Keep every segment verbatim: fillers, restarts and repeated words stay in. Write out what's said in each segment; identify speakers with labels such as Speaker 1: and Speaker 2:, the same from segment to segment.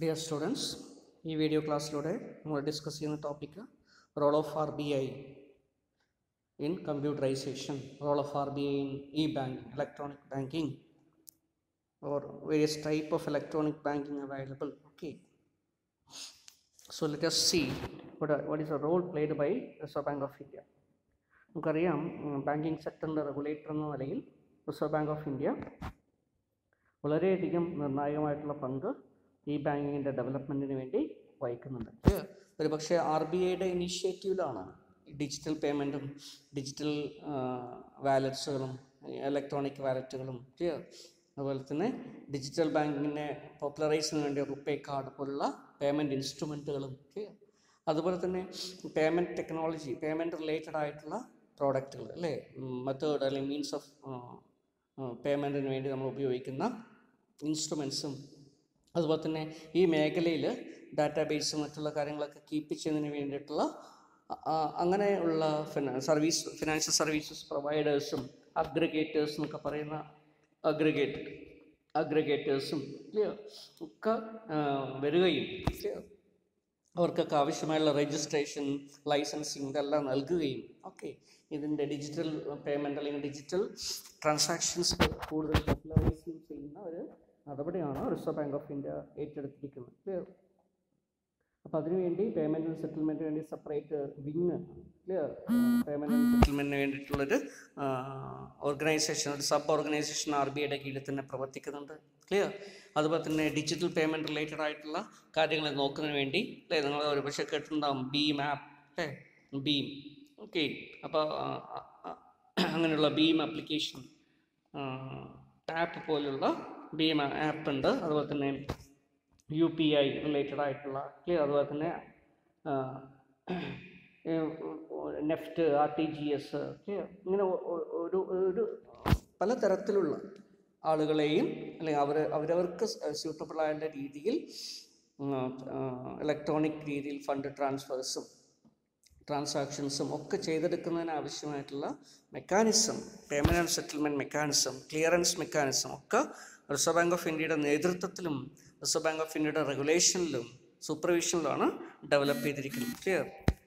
Speaker 1: Dear students, ഈ video ക്ലാസ്സിലൂടെ നമ്മൾ ഡിസ്കസ് ചെയ്യുന്ന topic role of R B I in computerization, role of R B I in E banking, electronic banking or various type of electronic banking available. Okay, so let us see what, are, what is the role played by Reserve Bank of India. നമുക്കറിയാം banking സെക്ടറിൻ്റെ regulator എന്ന നിലയിൽ reserve Bank of India വളരെയധികം നിർണായകമായിട്ടുള്ള പങ്ക് ഈ ബാങ്കിങ്ങിൻ്റെ ഡെവലപ്മെൻറ്റിന് വേണ്ടി വഹിക്കുന്നുണ്ട്. ഒരു പക്ഷേ ആർ ബി ഐയുടെ ഇനീഷ്യേറ്റീവിലാണ് ഡിജിറ്റൽ പേയ്മെൻറ്റും ഡിജിറ്റൽ വാലറ്റ്സുകളും ഇലക്ട്രോണിക് വാലറ്റുകളും അതുപോലെ തന്നെ ഡിജിറ്റൽ ബാങ്കിങ്ങിനെ പോപ്പുലറൈസ് ചെയ്യാൻ വേണ്ടി റുപ്പേ കാർഡ് പോലുള്ള പേയ്മെൻറ്റ് ഇൻസ്ട്രുമെൻറ്റുകളും അതുപോലെ തന്നെ പേയ്മെൻറ്റ് ടെക്നോളജി, പേയ്മെൻറ്റ് റിലേറ്റഡ് ആയിട്ടുള്ള പ്രോഡക്റ്റുകൾ അല്ലേ, മെത്തേഡ് അല്ലെങ്കിൽ മീൻസ് ഓഫ് പേയ്മെൻറ്റിന് വേണ്ടി നമ്മൾ ഉപയോഗിക്കുന്ന ഇൻസ്ട്രുമെൻസും, അതുപോലെ തന്നെ ഈ മേഖലയിൽ ഡാറ്റാബേസും മറ്റുള്ള കാര്യങ്ങളൊക്കെ കീപ്പ് ചെയ്യുന്നതിന് വേണ്ടിയിട്ടുള്ള അങ്ങനെയുള്ള ഫിനാ സർവീസ് ഫിനാൻഷ്യൽ സർവീസസ് പ്രൊവൈഡേഴ്സും അഗ്രിഗേറ്റേഴ്സ് എന്നൊക്കെ പറയുന്ന അഗ്രിഗേറ്റഡ് അഗ്രിഗേറ്റേഴ്സും ക്ലിയർ ഒക്കെ വരികയും അവർക്കൊക്കെ ആവശ്യമായുള്ള രജിസ്ട്രേഷൻ, ലൈസൻസിങ് ഇതെല്ലാം നൽകുകയും ഓക്കെ ഇതിൻ്റെ ഡിജിറ്റൽ പേയ്മെൻറ്റ് അല്ലെങ്കിൽ ഡിജിറ്റൽ ട്രാൻസാക്ഷൻസ് കൂടുതൽ പോപ്പുലറൈസ് ചെയ്യുന്ന ഒരു നടപടിയാണ് റിസർവ് ബാങ്ക് ഓഫ് ഇന്ത്യ ഏറ്റെടുത്തിരിക്കുന്നത്. ക്ലിയർ. അപ്പോൾ അതിനുവേണ്ടി പേയ്മെൻറ്റ് ആൻഡ് സെറ്റിൽമെൻറ്റിന് വേണ്ടി separate wing, clear, payment and സെറ്റിൽമെൻറ്റിന് വേണ്ടിയിട്ടുള്ളൊരു ഓർഗനൈസേഷൻ, ഒരു സബ് ഓർഗനൈസേഷൻ ആർ ബി ഐയുടെ കീഴിൽ തന്നെ പ്രവർത്തിക്കുന്നുണ്ട്. ക്ലിയർ. അതുപോലെ തന്നെ ഡിജിറ്റൽ പേയ്മെൻറ്റ് റിലേറ്റഡ് ആയിട്ടുള്ള കാര്യങ്ങൾ നോക്കുന്നതിന് വേണ്ടി അല്ലേ, നിങ്ങൾ ഒരു പക്ഷേ കേട്ടിട്ടുണ്ടാകും ബീം ആപ്പ് അല്ലേ, ബീം. ഓക്കെ, അപ്പോൾ അങ്ങനെയുള്ള ബീം ആപ്ലിക്കേഷൻ ആപ്പ് പോലുള്ള ബീം ആപ്പ് ഉണ്ട്. അതുപോലെ തന്നെ യു പി ഐ റിലേറ്റഡ് ആയിട്ടുള്ള ക്ലിയർ, അതുപോലെ തന്നെ NEFT, R T G S clear, ഇങ്ങനെ ഒരു ഒരു പലതരത്തിലുള്ള ആളുകളെയും അല്ലെങ്കിൽ അവർ അവരവർക്ക് സ്യൂട്ടബിളായുള്ള രീതിയിൽ ഇലക്ട്രോണിക് രീതിയിൽ ഫണ്ട് ട്രാൻസ്ഫേഴ്സും ട്രാൻസാക്ഷൻസും ഒക്കെ ചെയ്തെടുക്കുന്നതിന് ആവശ്യമായിട്ടുള്ള mechanism, payment and settlement mechanism, clearance mechanism ഒക്കെ റിസർവ് ബാങ്ക് ഓഫ് ഇന്ത്യയുടെ നേതൃത്വത്തിലും റിസർവ് ബാങ്ക് ഓഫ് ഇന്ത്യയുടെ റെഗുലേഷനിലും സൂപ്പർവിഷനിലുമാണ് ഡെവലപ്പ് ചെയ്തിരിക്കുന്നത്. ക്ലിയർ.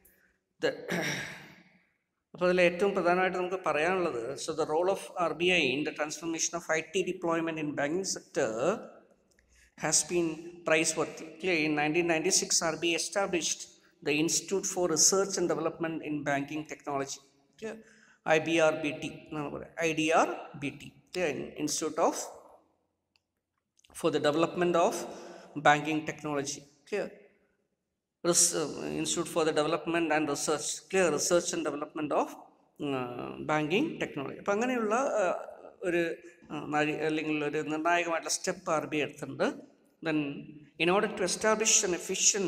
Speaker 1: അപ്പോൾ അതിൽ ഏറ്റവും പ്രധാനമായിട്ട് നമുക്ക് പറയാനുള്ളത്, so the role of R B I in the transformation of I T deployment in banking sector has been praiseworthy. Clear. In nineteen ninety six R B I established the institute for research and development in banking technology, clear, I B R B T എന്നാണ് പറയുക, I D R B T, clear, institute of for the development of banking technology, clear, institute for the development and research, clear, research and development of uh, banking technology. അപ്പോൾ അങ്ങനെയുള്ള ഒരു അല്ലെങ്കിൽ ഒരു നിർണായകമായിട്ടുള്ള step R B I എടുത്തിട്ടുണ്ട്. Then in order to establish an efficient,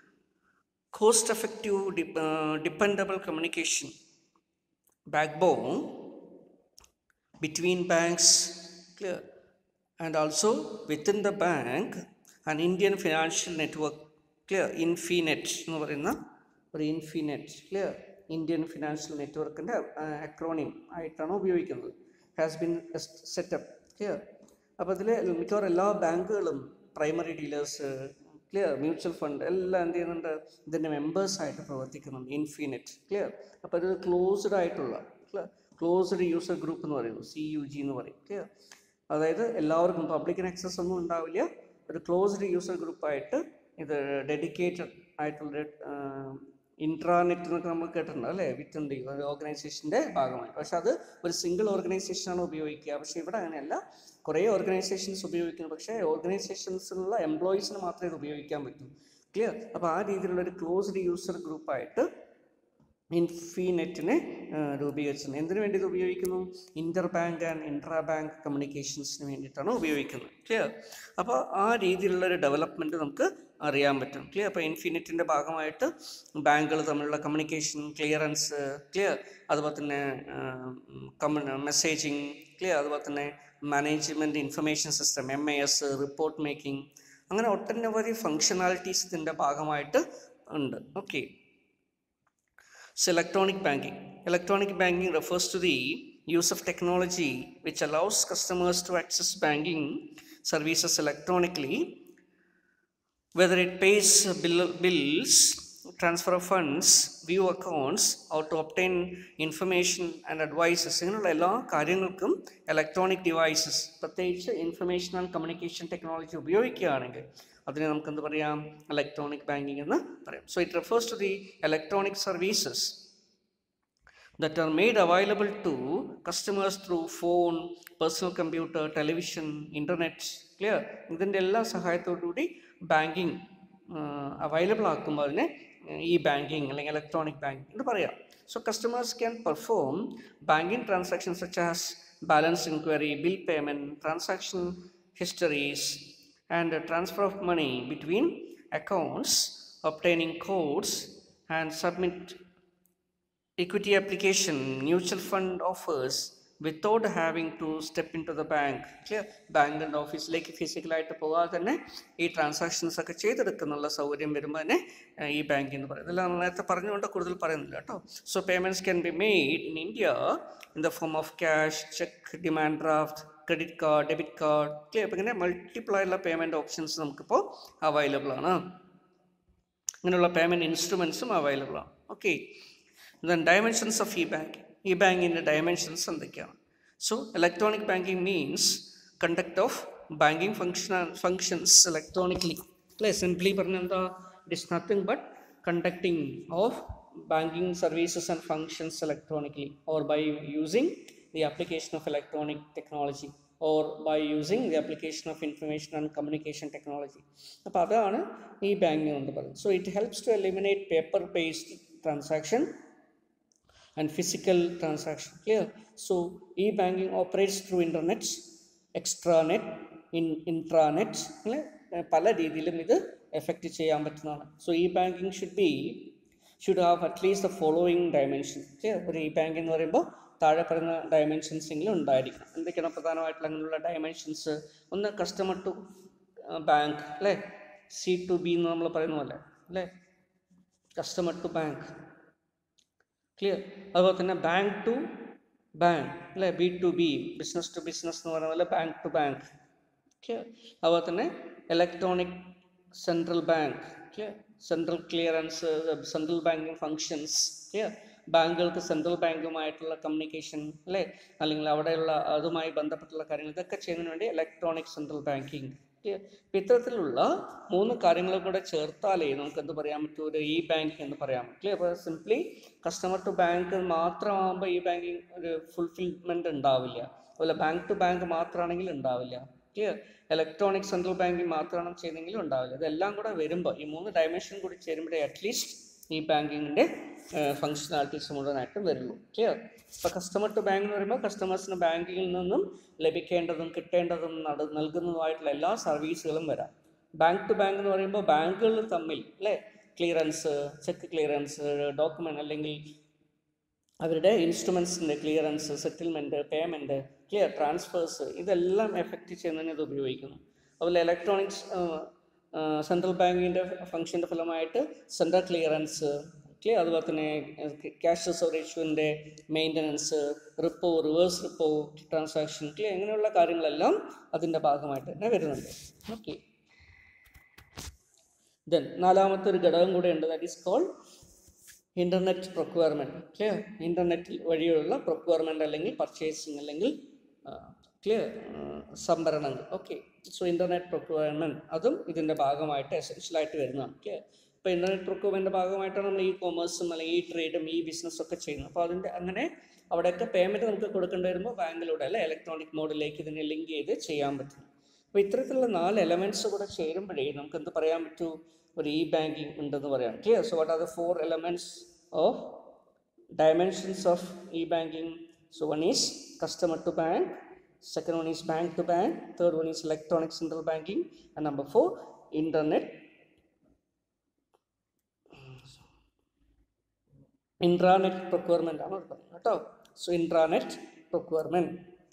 Speaker 1: cost effective, dependable communication backbone between banks, clear, and also within the bank an Indian financial network, clear, Infinet എന്ന് പറയുന്ന ഒരു ഇൻഫിനെറ്റ്, ക്ലിയർ, ഇന്ത്യൻ ഫിനാൻഷ്യൽ നെറ്റ്വർക്കിൻ്റെ acronym ആയിട്ടാണ് ഉപയോഗിക്കുന്നത്, has been setup. Clear. അപ്പോൾ ഇതിൽ മിക്കവാറും എല്ലാ ബാങ്കുകളും primary dealers, clear, mutual fund എല്ലാം എന്ത് ചെയ്യുന്നുണ്ട്, ഇതിൻ്റെ മെമ്പേഴ്സായിട്ട് പ്രവർത്തിക്കുന്നുണ്ട് ഇൻഫിനെറ്റ്. ക്ലിയർ. അപ്പോൾ ഇത് ക്ലോസ്ഡ് ആയിട്ടുള്ള, ക്ലിയർ, ക്ലോസ്ഡ് യൂസർ ഗ്രൂപ്പ് എന്ന് പറയുന്നത് സി യു ജി എന്ന് പറയും. ക്ലിയർ. അതായത് എല്ലാവർക്കും പബ്ലിക്കിന് ആക്സസ് ഒന്നും ഉണ്ടാവില്ല, ഒരു ക്ലോസ്ഡ് യൂസർ ഗ്രൂപ്പായിട്ട് ഇത് ഡെഡിക്കേറ്റഡ് ആയിട്ടുള്ള ഇൻട്രാനെറ്റ് എന്നൊക്കെ നമ്മൾ കേട്ടിട്ടുണ്ട് അല്ലേ, വിത്തിൻ ദി ഒരു ഓർഗനൈസേഷൻ്റെ ഭാഗമായിട്ട്. പക്ഷെ അത് ഒരു സിംഗിൾ ഓർഗനൈസേഷനാണ് ഉപയോഗിക്കുക. പക്ഷേ ഇവിടെ അങ്ങനെയല്ല, കുറേ ഓർഗനൈസേഷൻസ് ഉപയോഗിക്കുന്നു, പക്ഷേ ഓർഗനൈസേഷൻസിലുള്ള എംപ്ലോയീസിന് മാത്രമേ ഇത് ഉപയോഗിക്കാൻ പറ്റൂ. ക്ലിയർ. അപ്പോൾ ആ രീതിയിലുള്ളൊരു ക്ലോസ്ഡ് യൂസർ ഗ്രൂപ്പായിട്ട് ഇൻഫിനെറ്റിനെ രൂപീകരിച്ചത്. എന്തിനു വേണ്ടി ഇത് ഉപയോഗിക്കുന്നു? Inter bank and intra bank കമ്മ്യൂണിക്കേഷൻസിന് വേണ്ടിയിട്ടാണ് ഉപയോഗിക്കുന്നത്. ക്ലിയർ. അപ്പോൾ ആ രീതിയിലുള്ളൊരു ഡെവലപ്മെൻറ്റ് നമുക്ക് അറിയാൻ പറ്റും. ക്ലിയർ. അപ്പോൾ ഇൻഫിനെറ്റിൻ്റെ ഭാഗമായിട്ട് ബാങ്കുകൾ തമ്മിലുള്ള കമ്മ്യൂണിക്കേഷൻ, ക്ലിയറൻസ്, ക്ലിയർ, അതുപോലെ തന്നെ കമ്മ്യൂ മെസ്സേജിങ്, ക്ലിയർ, അതുപോലെ തന്നെ management information system, M I S, report making, അങ്ങനെ ഒട്ടനവധി ഫങ്ഷണാലിറ്റീസ് ഇതിൻ്റെ ഭാഗമായിട്ട് ഉണ്ട്. Okay. So electronic banking. Electronic banking refers to the use of technology which allows customers to access banking services electronically whether it pays bill, bills, transfer of funds, view accounts, or to obtain information and advices. ഇങ്ങനെയുള്ള എല്ലാ കാര്യങ്ങൾക്കും electronic devices, പ്രത്യേകിച്ച് information and communication technology ഉപയോഗിക്കുകയാണെങ്കിൽ അതിനെ നമുക്ക് എന്ത് പറയാം? Electronic banking എന്ന് പറയാം. So it refers to the electronic services that are made available to customers through phone, personal computer, television, internet. Clear? ഇതിൻ്റെ എല്ലാ സഹായത്തോടുകൂടി ബാങ്കിങ് അവൈലബിൾ ആക്കുമ്പോൾ അതിനെ ഇ ബാങ്കിങ് അല്ലെങ്കിൽ ഇലക്ട്രോണിക് ബാങ്കിങ് എന്ന് പറയാം. So customers can perform banking transactions such as balance inquiry, bill payment, transaction histories and transfer of money between accounts, obtaining codes and submit equity application, mutual fund offers without having to step into the bank. Clear? Bank and ഓഫീസിലേക്ക് ഫിസിക്കലായിട്ട് പോകാതെ തന്നെ ഈ transactions ഒക്കെ ചെയ്തെടുക്കുന്നുള്ള സൗകര്യം വരുമ്പോൾ തന്നെ ഈ bank എന്ന് പറയുന്നത്. ഇതെല്ലാം നേരത്തെ പറഞ്ഞുകൊണ്ട് കൂടുതൽ പറയുന്നില്ല കേട്ടോ. So payments can be made in India in the form of cash, cheque, demand draft, credit card, debit card. Clear? അപ്പോൾ ഇങ്ങനെ മൾട്ടിപ്ലൈ ഉള്ള പേയ്മെൻറ്റ് ഓപ്ഷൻസ് നമുക്കിപ്പോൾ അവൈലബിൾ ആണ്. ഇങ്ങനെയുള്ള പേയ്മെൻറ്റ് ഇൻസ്ട്രുമെൻസും അവൈലബിൾ ആണ്. Okay. Then dimensions of e-banking. E-banking dimensions എന്തൊക്കെയാണ്? So electronic banking means conduct of banking function functions electronically. Play simply പറഞ്ഞാൽ എന്താ? It is nothing but conducting of banking services and functions electronically, or by using the application of electronic technology, or by using the application of information and communication technology. അപ്പോൾ അതാണ് ഈ banking എന്ന് പറയുന്നത്. So it helps to eliminate paper based transaction and physical transaction. Clear? So e-banking operates through internet, extranet, in intranet. പല രീതിയിലും ഇത് effect ചെയ്യാൻ പറ്റുന്നതാണ്. So E banking should be should have at least the following dimension. ഒരു E banking എന്ന് പറയുമ്പോൾ താഴെ പറയുന്ന ഡയമെൻഷൻസെങ്കിലും ഉണ്ടായിരിക്കണം. എന്തൊക്കെയാണ് പ്രധാനമായിട്ടുള്ള അങ്ങനെയുള്ള ഡയമെൻഷൻസ്? ഒന്ന് കസ്റ്റമർ ടു ബാങ്ക്, അല്ലേ? സി ടു ബി എന്ന് നമ്മൾ പറയുന്ന പോലെ, അല്ലേ? Customer to bank. ക്ലിയർ? അതുപോലെ തന്നെ ബാങ്ക് ടു ബാങ്ക്, അല്ലേ? B to B, business to business എന്ന് പറയുന്ന പോലെ ബാങ്ക് ടു ബാങ്ക്. ക്ലിയർ? അതുപോലെ തന്നെ electronic central bank. Clear? Central clearance, central banking functions. Clear? ബാങ്കുകൾക്ക് സെൻട്രൽ ബാങ്കുമായിട്ടുള്ള കമ്മ്യൂണിക്കേഷൻ, അല്ലേ? അല്ലെങ്കിൽ അവിടെയുള്ള അതുമായി ബന്ധപ്പെട്ടുള്ള കാര്യങ്ങൾ, ഇതൊക്കെ ചെയ്യുന്നതിന് വേണ്ടി ഇലക്ട്രോണിക് സെൻട്രൽ ബാങ്കിങ്. ഇപ്പം ഇത്തരത്തിലുള്ള മൂന്ന് കാര്യങ്ങളും കൂടെ ചേർത്താലേ നമുക്ക് എന്ത് പറയാൻ പറ്റും? ഒരു ഇ ബാങ്കിങ് എന്ന് പറയാൻ പറ്റും. അപ്പോൾ സിംപ്ലി കസ്റ്റമർ ടു ബാങ്ക് മാത്രമാകുമ്പോൾ ഇ ബാങ്കിങ് ഒരു ഫുൾഫിൽമെൻറ്റ് ഉണ്ടാവില്ല. അതുപോലെ ബാങ്ക് ടു ബാങ്ക് മാത്രമാണെങ്കിൽ ഉണ്ടാവില്ല. ക്ലിയർ? ഇലക്ട്രോണിക് സെൻട്രൽ ബാങ്കിങ് മാത്രമാണ് ചെയ്യുന്നെങ്കിലും ഉണ്ടാവില്ല. ഇതെല്ലാം കൂടെ വരുമ്പോൾ, ഈ മൂന്ന് ഡയമെൻഷൻ കൂടി ചേരുമ്പോഴേ അറ്റ്ലീസ്റ്റ് ഈ ബാങ്കിങ്ങിൻ്റെ ഫങ്ഷനാലിറ്റീസ് മുഴുവനായിട്ടും വരുള്ളൂ. ക്ലിയർ? ഇപ്പോൾ കസ്റ്റമർ ടു ബാങ്ക് എന്ന് പറയുമ്പോൾ കസ്റ്റമേഴ്സിന് ബാങ്കിൽ നിന്നും ലഭിക്കേണ്ടതും കിട്ടേണ്ടതും നട നൽകുന്നതുമായിട്ടുള്ള എല്ലാ സർവീസുകളും വരാം. ബാങ്ക് ടു ബാങ്ക് എന്ന് പറയുമ്പോൾ ബാങ്കുകൾ തമ്മിൽ, അല്ലേ? ക്ലിയറൻസ്, ചെക്ക് ക്ലിയറൻസ്, ഡോക്യുമെൻ്റ് അല്ലെങ്കിൽ അവരുടെ ഇൻസ്ട്രുമെൻസിൻ്റെ clearance, settlement, payment, clear, transfers, ഇതെല്ലാം എഫക്റ്റ് ചെയ്യുന്നതിന് ഇത് ഉപയോഗിക്കുന്നു. അതുപോലെ ഇലക്ട്രോണിക്സ് സെൻട്രൽ ബാങ്കിൻ്റെ ഫംഗ്ഷൻ്റെ ഫലമായിട്ട് സെൻട്രൽ ക്ലിയറൻസ്, ക്ലിയർ? അതുപോലെ തന്നെ ക്യാഷ് റിസർവ് റേഷ്യോൻ്റെ maintenance, repo, reverse repo transaction, clear? ഇങ്ങനെയുള്ള കാര്യങ്ങളെല്ലാം അതിൻ്റെ ഭാഗമായിട്ട് തന്നെ വരുന്നുണ്ട്. ഓക്കെ. ദെൻ നാലാമത്തെ ഒരു ഘടകം കൂടെ ഉണ്ട്, that is called internet procurement. Clear? Internet വഴിയുള്ള പ്രൊക്വയർമെൻറ്റ് അല്ലെങ്കിൽ പർച്ചേസിങ് അല്ലെങ്കിൽ ക്ലിയർ സംഭരണങ്ങൾ. ഓക്കെ. സോ ഇൻ്റർനെറ്റ് പ്രൊക്വയർമെൻറ്റ് അതും ഇതിൻ്റെ ഭാഗമായിട്ട് എസെൻഷ്യലായിട്ട് വരുന്നതാണ്. ക്ലിയർ? ഇപ്പോൾ ഇൻ്റർനെറ്റ് പ്രൊക്വയർമെൻറ്റ് ഭാഗമായിട്ടാണ് നമ്മൾ ഈ കൊമേഴ്സും അല്ലെങ്കിൽ ഈ ട്രേഡും ഈ ബിസിനസ്സും ഒക്കെ ചെയ്യുന്നത്. അപ്പോൾ അതിൻ്റെ അങ്ങനെ അവിടെയൊക്കെ പേയ്മെൻറ്റ് നമുക്ക് കൊടുക്കേണ്ടി വരുമ്പോൾ ബാങ്കിലൂടെ അല്ലെ ഇലക്ട്രോണിക് മോഡിലേക്ക് ഇതിനെ ലിങ്ക് ചെയ്ത് ചെയ്യാൻ പറ്റും. അപ്പോൾ ഇത്തരത്തിലുള്ള നാല് എലമെൻറ്റ്സ് കൂടെ ചേരുമ്പോഴേ നമുക്ക് എന്ത് പറയാൻ പറ്റൂ? ഒരു ഇ ബാങ്കിങ് ഉണ്ടെന്ന് പറയാം. Clear? So what are the four elements of dimensions of e-banking? So one is customer to bank, second one is bank to bank, third one is electronic central banking, and number four, internet intranet procurement ആണ് കേട്ടോ. So intranet procurement.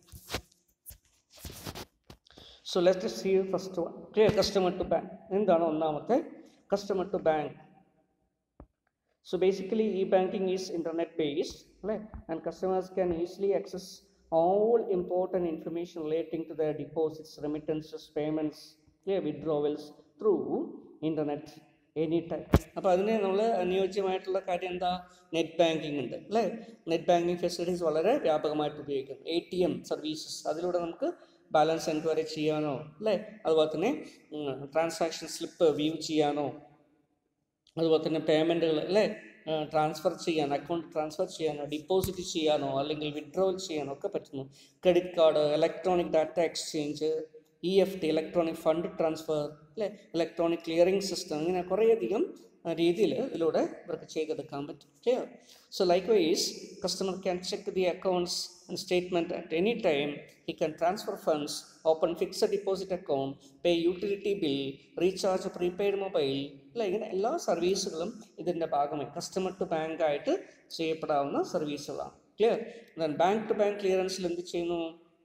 Speaker 1: So let's just see the first one. Clear? Customer to bank. എന്താണ് ഒന്നാമത്തെ? customer to bank. So basically e-banking is internet based, right? And customers can easily access all important information relating to their deposits, remittances, payments, clear, withdrawals through internet any time. അപ്പോൾ അതിന് നമ്മൾ അനുയോജ്യമായിട്ടുള്ള കാര്യം എന്താ? Net banking ഉണ്ട് അല്ലേ? Net banking facilities വളരെ വ്യാപകമായിട്ട് ഉപയോഗിക്കുന്നു. എ ടി എം സർവീസസ്, അതിലൂടെ നമുക്ക് ബാലൻസ് എൻക്വയറി ചെയ്യാനോ അല്ലേ, അതുപോലെ തന്നെ ട്രാൻസാക്ഷൻ സ്ലിപ്പ് വ്യൂ ചെയ്യാനോ, അതുപോലെ തന്നെ പേയ്മെൻറ്റുകൾ അല്ലേ ട്രാൻസ്ഫർ ചെയ്യാൻ, അക്കൗണ്ട് ട്രാൻസ്ഫർ ചെയ്യാനോ, ഡിപ്പോസിറ്റ് ചെയ്യാനോ അല്ലെങ്കിൽ വിഡ്രോവൽ ചെയ്യാനോ ഒക്കെ പറ്റുന്നു. Credit card, electronic data exchange, E F T electronic fund transfer അല്ലേ, ഇലക്ട്രോണിക് ക്ലിയറിംഗ് സിസ്റ്റം, ഇങ്ങനെ കുറേയധികം രീതിയിൽ ഇതിലൂടെ ഇവർക്ക് ചെയ്തെടുക്കാൻ പറ്റും. Clear? So likewise customer can check the accounts and statement at any time. He can transfer funds, open fixed deposit account, pay utility bill, recharge prepaid mobile അല്ല, ഇങ്ങനെ എല്ലാ സർവീസുകളും ഇതിൻ്റെ ഭാഗമായി കസ്റ്റമർ ടു ബാങ്ക് ആയിട്ട് ചെയ്യപ്പെടാവുന്ന സർവീസുകളാണ്. Clear? Then bank to bank ക്ലിയറൻസിൽ എന്ത് ചെയ്യുന്നു?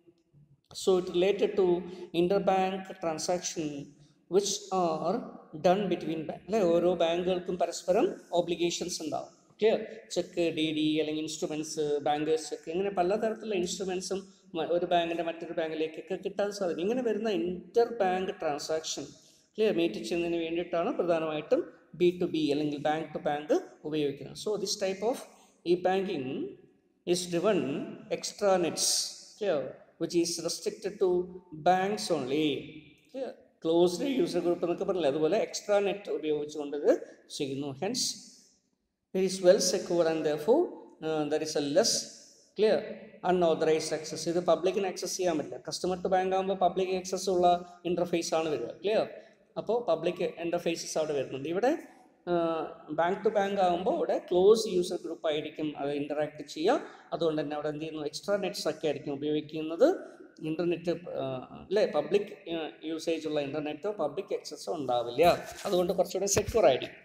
Speaker 1: So it related to interbank transaction which are done between bank. അല്ലെ, ഓരോ ബാങ്കുകൾക്കും പരസ്പരം ഓബ്ലിഗേഷൻസ് ഉണ്ടാവും. ക്ലിയർ? ചെക്ക്, ഡി ഡി അല്ലെങ്കിൽ ഇൻസ്ട്രുമെൻറ്റ്സ്, ബാങ്കേഴ്സ് ചെക്ക്, ഇങ്ങനെ പലതരത്തിലുള്ള ഇൻസ്ട്രുമെൻസും ഒരു ബാങ്കിൻ്റെ മറ്റൊരു ബാങ്കിലേക്കൊക്കെ കിട്ടാൻ സാധിക്കും. ഇങ്ങനെ വരുന്ന inter bank transaction clear meet ചെയ്യുന്നതിന് വേണ്ടിയിട്ടാണ് പ്രധാനമായിട്ടും ബി ടു ബി അല്ലെങ്കിൽ ബാങ്ക് ടു ബാങ്ക് ഉപയോഗിക്കുന്നത്. So this type of E banking is driven extranets. Clear? which is restricted to banks only. Clear? Closed user group എന്നൊക്കെ പറഞ്ഞില്ല, അതുപോലെ extra net ഉപയോഗിച്ചുകൊണ്ട് ഇത് ചെയ്യുന്നു. Hence it is well secure and therefore uh, there is a less clear unauthorized access. ഇത് പബ്ലിക്കിന് access ചെയ്യാൻ പറ്റില്ല. കസ്റ്റമർ ടു ബാങ്ക് ആകുമ്പോൾ പബ്ലിക് ആക്സസ് ഉള്ള ഇൻ്റർഫേസ് ആണ് വരിക. ക്ലിയർ? അപ്പോൾ പബ്ലിക് ഇൻ്റർഫേസസ് അവിടെ വരുന്നുണ്ട്. ഇവിടെ ബാങ്ക് ടു ബാങ്ക് ആകുമ്പോൾ ഇവിടെ ക്ലോസ് യൂസർ ഗ്രൂപ്പ് ആയിരിക്കും അത് ഇൻ്ററാക്ട് ചെയ്യുക. അതുകൊണ്ട് തന്നെ അവിടെ എന്ത് ചെയ്യുന്നു? എക്സ്ട്രാ നെറ്റ്സ് ഒക്കെ ആയിരിക്കും ഉപയോഗിക്കുന്നത്. ഇൻ്റർനെറ്റ് അല്ലേ, പബ്ലിക് യൂസേജ് ഉള്ള ഇൻ്റർനെറ്റോ പബ്ലിക് ആക്സസോ ഉണ്ടാവില്ല. അതുകൊണ്ട് കുറച്ചുകൂടെ സെക്യൂർ ആയിരിക്കും.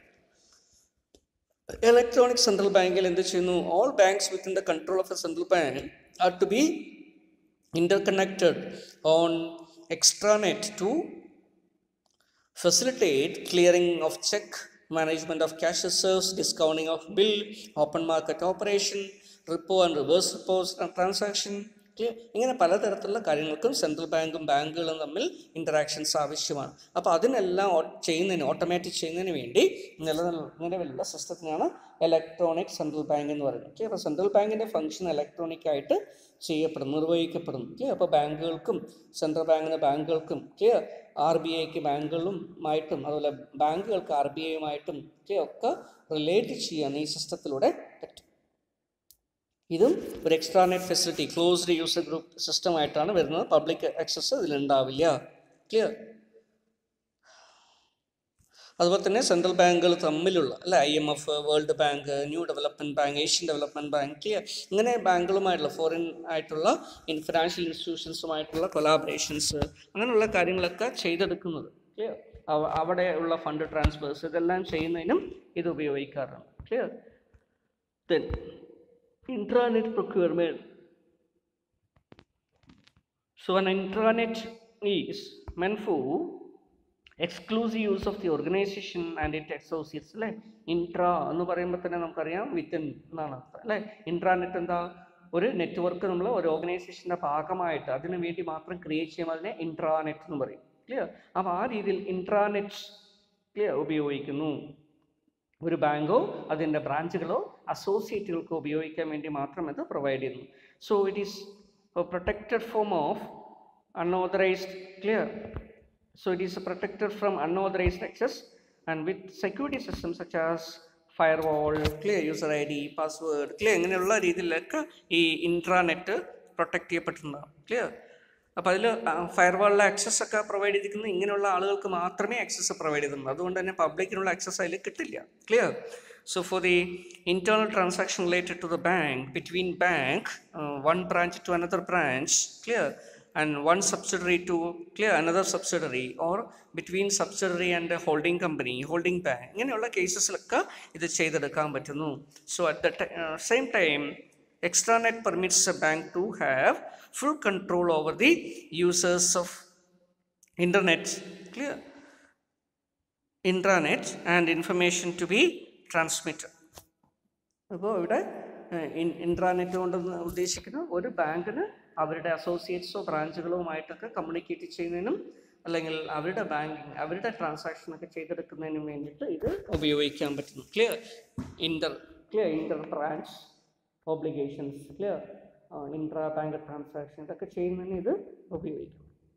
Speaker 1: ഇലക്ട്രോണിക് സെൻട്രൽ ബാങ്കിൽ എന്ത് ചെയ്യുന്നു? All banks within the control of a central bank are to be interconnected on extranet to facilitate clearing of check, management of cash reserves, discounting of bill, open market operation, repo and reverse repo transaction. ഇങ്ങനെ പലതരത്തിലുള്ള കാര്യങ്ങൾക്കും central ബാങ്കും ബാങ്കുകളും തമ്മിൽ interactions ആവശ്യമാണ്. അപ്പോൾ അതിനെല്ലാം ചെയ്യുന്നതിന് ഓട്ടോമാറ്റിക് ചെയ്യുന്നതിന് വേണ്ടി നിലനിൽ നിലവിലുള്ള സിസ്റ്റത്തിനാണ് ഇലക്ട്രോണിക് സെൻട്രൽ ബാങ്ക് എന്ന് പറയുന്നത്. അപ്പോൾ സെൻട്രൽ ബാങ്കിൻ്റെ ഫംഗ്ഷൻ ഇലക്ട്രോണിക് ആയിട്ട് ചെയ്യപ്പെടുന്നു, നിർവഹിക്കപ്പെടുന്നു. അപ്പോൾ ബാങ്കുകൾക്കും സെൻട്രൽ ബാങ്കിന് ബാങ്കുകൾക്കും ആർ ബി ഐക്ക് ബാങ്കുകളുമായിട്ടും അതുപോലെ ബാങ്കുകൾക്ക് ആർ ബി ഐയുമായിട്ടും ഒക്കെ റിലേറ്റ് ചെയ്യാൻ ഈ സിസ്റ്റത്തിലൂടെ പറ്റും. ഇതും ഒരു extra net facility closed user group സിസ്റ്റമായിട്ടാണ് വരുന്നത്. പബ്ലിക് ആക്സസ് ഇതിലുണ്ടാവില്ല. ക്ലിയർ? അതുപോലെ തന്നെ സെൻട്രൽ ബാങ്കുകൾ തമ്മിലുള്ള അല്ലെ I M F, World Bank, New Development Bank, Asian Development Bank, clear ഇങ്ങനെ ബാങ്കുകളുമായിട്ടുള്ള ഫോറിൻ ആയിട്ടുള്ള ഫിനാൻഷ്യൽ ഇൻസ്റ്റിറ്റ്യൂഷൻസുമായിട്ടുള്ള കൊലാബറേഷൻസ് അങ്ങനെയുള്ള കാര്യങ്ങളൊക്കെ ചെയ്തെടുക്കുന്നത്. ക്ലിയർ? അവിടെ ഉള്ള ഫണ്ട് ട്രാൻസ്ഫേഴ്സ് ഇതെല്ലാം ചെയ്യുന്നതിനും ഇത് ഉപയോഗിക്കാറുണ്ട്. Clear? Then intranet procurement. So an intranet is meant for exclusive use of the organization and its associates. അല്ലേ, ഇൻട്രാ എന്ന് പറയുമ്പോൾ തന്നെ നമുക്കറിയാം വിത്തിൻ എന്നാണ് അർത്ഥം അല്ലേ. ഇൻട്രാനെറ്റ് എന്താ? ഒരു നെറ്റ്വർക്ക് നമ്മൾ ഒരു ഓർഗനൈസേഷൻ്റെ ഭാഗമായിട്ട് അതിനു വേണ്ടി മാത്രം ക്രിയേറ്റ് ചെയ്യുമ്പോൾ അതിനെ ഇൻട്രാനെറ്റ് എന്ന് പറയും. ക്ലിയർ? അപ്പോൾ ആ രീതിയിൽ ഇൻട്രാനെറ്റ് ക്ലിയർ ഉപയോഗിക്കുന്നു. ഒരു ബാങ്കോ അതിൻ്റെ ബ്രാഞ്ചുകളോ അസോസിയേറ്റുകൾക്കോ ഉപയോഗിക്കാൻ വേണ്ടി മാത്രം ഇത് പ്രൊവൈഡ് ചെയ്യുന്നു. So it is a protected form of unauthorised. Clear? So it is protected from unauthorised access and with security systems such as firewall, clear user I D, password, clear ഇങ്ങനെയുള്ള രീതിയിലൊക്കെ ഈ ഇൻട്രാനെറ്റ് പ്രൊട്ടക്റ്റ് ചെയ്യപ്പെട്ടിട്ടുണ്ടാകും. ക്ലിയർ? അപ്പോൾ അതിൽ ഫയർവാളിലെ access ഒക്കെ provide ചെയ്തിരിക്കുന്നത് ഇങ്ങനെയുള്ള ആളുകൾക്ക് മാത്രമേ ആക്സസ് പ്രൊവൈഡ് ചെയ്തിട്ടുള്ളൂ. അതുകൊണ്ട് തന്നെ പബ്ലിക്കിനുള്ള ആക്സസ് അതിൽ കിട്ടില്ല. Clear? So for the internal transaction related to the bank between bank one branch to another branch, clear, and one subsidiary to clear another subsidiary, or between subsidiary and holding company, holding bank, ഇങ്ങനെയുള്ള കേസസിലൊക്കെ ഇത് ചെയ്തെടുക്കാൻ പറ്റുന്നു. So at the same time extranet permits a bank to have full control over the users of internet, clear, intranet and information to be transmitted. അപ്പോൾ ഇവിടെ intranet കൊണ്ട് ഉദ്ദേശിക്കുന്ന ഒരു ബാങ്കിന് അവരുടെ അസോസിയേറ്റ്സോ ബ്രാഞ്ചുകളുമായിട്ടൊക്കെ കമ്മ്യൂണിക്കേറ്റ് ചെയ്യുന്നതിനും അല്ലെങ്കിൽ അവരുടെ ബാങ്കിങ് അവരുടെ ട്രാൻസാക്ഷനൊക്കെ ചെയ്തെടുക്കുന്നതിന് വേണ്ടിയിട്ട് ഇത് ഉപയോഗിക്കാൻ പറ്റുന്നു. Clear? Inter clear inter branch obligations, clear, intra bank transaction, ഇതൊക്കെ ചെയ്യുന്നതിന് ഇത് ഉപയോഗിക്കും.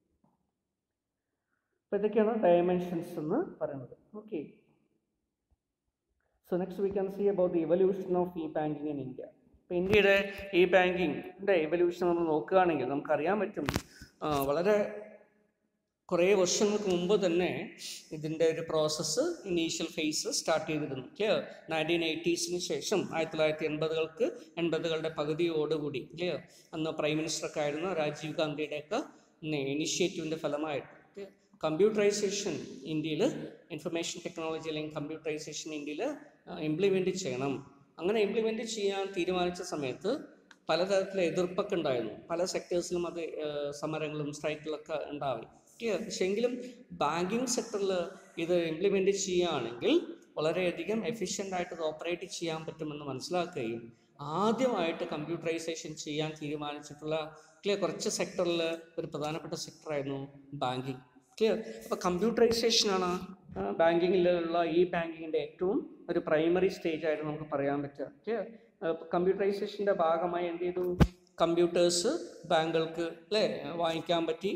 Speaker 1: അപ്പോൾ ഇതൊക്കെയാണ് ഡയമെൻഷൻസ് എന്ന് പറയുന്നത്. Okay, so next we can see about the evolution of E banking in India. ഇപ്പോൾ ഇന്ത്യയുടെ ഇ ബാങ്കിങ്ങിൻ്റെ ഇവല്യൂഷൻ നമ്മൾ നോക്കുകയാണെങ്കിൽ നമുക്കറിയാൻ പറ്റും, വളരെ കുറേ വർഷങ്ങൾക്ക് മുമ്പ് തന്നെ ഇതിൻ്റെ ഒരു പ്രോസസ്സ് ഇനീഷ്യൽ ഫേസ് സ്റ്റാർട്ട് ചെയ്തിരുന്നു. ക്ലിയർ? നയൻറ്റീൻ എയ്റ്റീസിന് ശേഷം ആയിരത്തി തൊള്ളായിരത്തി എൺപതുകൾക്ക് എൺപതുകളുടെ പകുതിയോടുകൂടി, ക്ലിയർ, അന്ന് പ്രൈം മിനിസ്റ്ററൊക്കെ ആയിരുന്ന രാജീവ് ഗാന്ധിയുടെയൊക്കെ ഇനിഷ്യേറ്റീവിൻ്റെ ഫലമായിട്ട് കമ്പ്യൂട്ടറൈസേഷൻ ഇന്ത്യയിൽ, ഇൻഫർമേഷൻ ടെക്നോളജി അല്ലെങ്കിൽ കമ്പ്യൂട്ടറൈസേഷൻ ഇന്ത്യയിൽ ഇംപ്ലിമെൻറ്റ് ചെയ്യണം. അങ്ങനെ ഇംപ്ലിമെൻറ്റ് ചെയ്യാൻ തീരുമാനിച്ച സമയത്ത് പലതരത്തിലെ എതിർപ്പൊക്കെ ഉണ്ടായിരുന്നു. പല സെക്ടേഴ്സിലും അത് സമരങ്ങളും സ്ട്രൈക്കുകളൊക്കെ ഉണ്ടാവും. ക്ലിയർ? പക്ഷേ എങ്കിലും ബാങ്കിങ് സെക്ടറിൽ ഇത് ഇംപ്ലിമെൻറ്റ് ചെയ്യുകയാണെങ്കിൽ വളരെയധികം എഫിഷ്യൻ്റായിട്ട് ഇത് ഓപ്പറേറ്റ് ചെയ്യാൻ പറ്റുമെന്ന് മനസ്സിലാക്കുകയും ആദ്യമായിട്ട് കമ്പ്യൂട്ടറൈസേഷൻ ചെയ്യാൻ തീരുമാനിച്ചിട്ടുള്ള, ക്ലിയർ, കുറച്ച് സെക്ടറിൽ ഒരു പ്രധാനപ്പെട്ട സെക്ടറായിരുന്നു ബാങ്കിങ്. ക്ലിയർ? അപ്പോൾ കമ്പ്യൂട്ടറൈസേഷനാണ് ബാങ്കിങ്ങിലുള്ള ഈ ബാങ്കിങ്ങിൻ്റെ ഏറ്റവും ഒരു പ്രൈമറി സ്റ്റേജ് ആയിട്ട് നമുക്ക് പറയാൻ പറ്റുക. ക്ലിയർ? കമ്പ്യൂട്ടറൈസേഷൻ്റെ ഭാഗമായി എന്ത് ചെയ്തു? കമ്പ്യൂട്ടേഴ്സ് ബാങ്കുകൾക്ക്, അല്ലേ, വാങ്ങിക്കാൻ പറ്റി.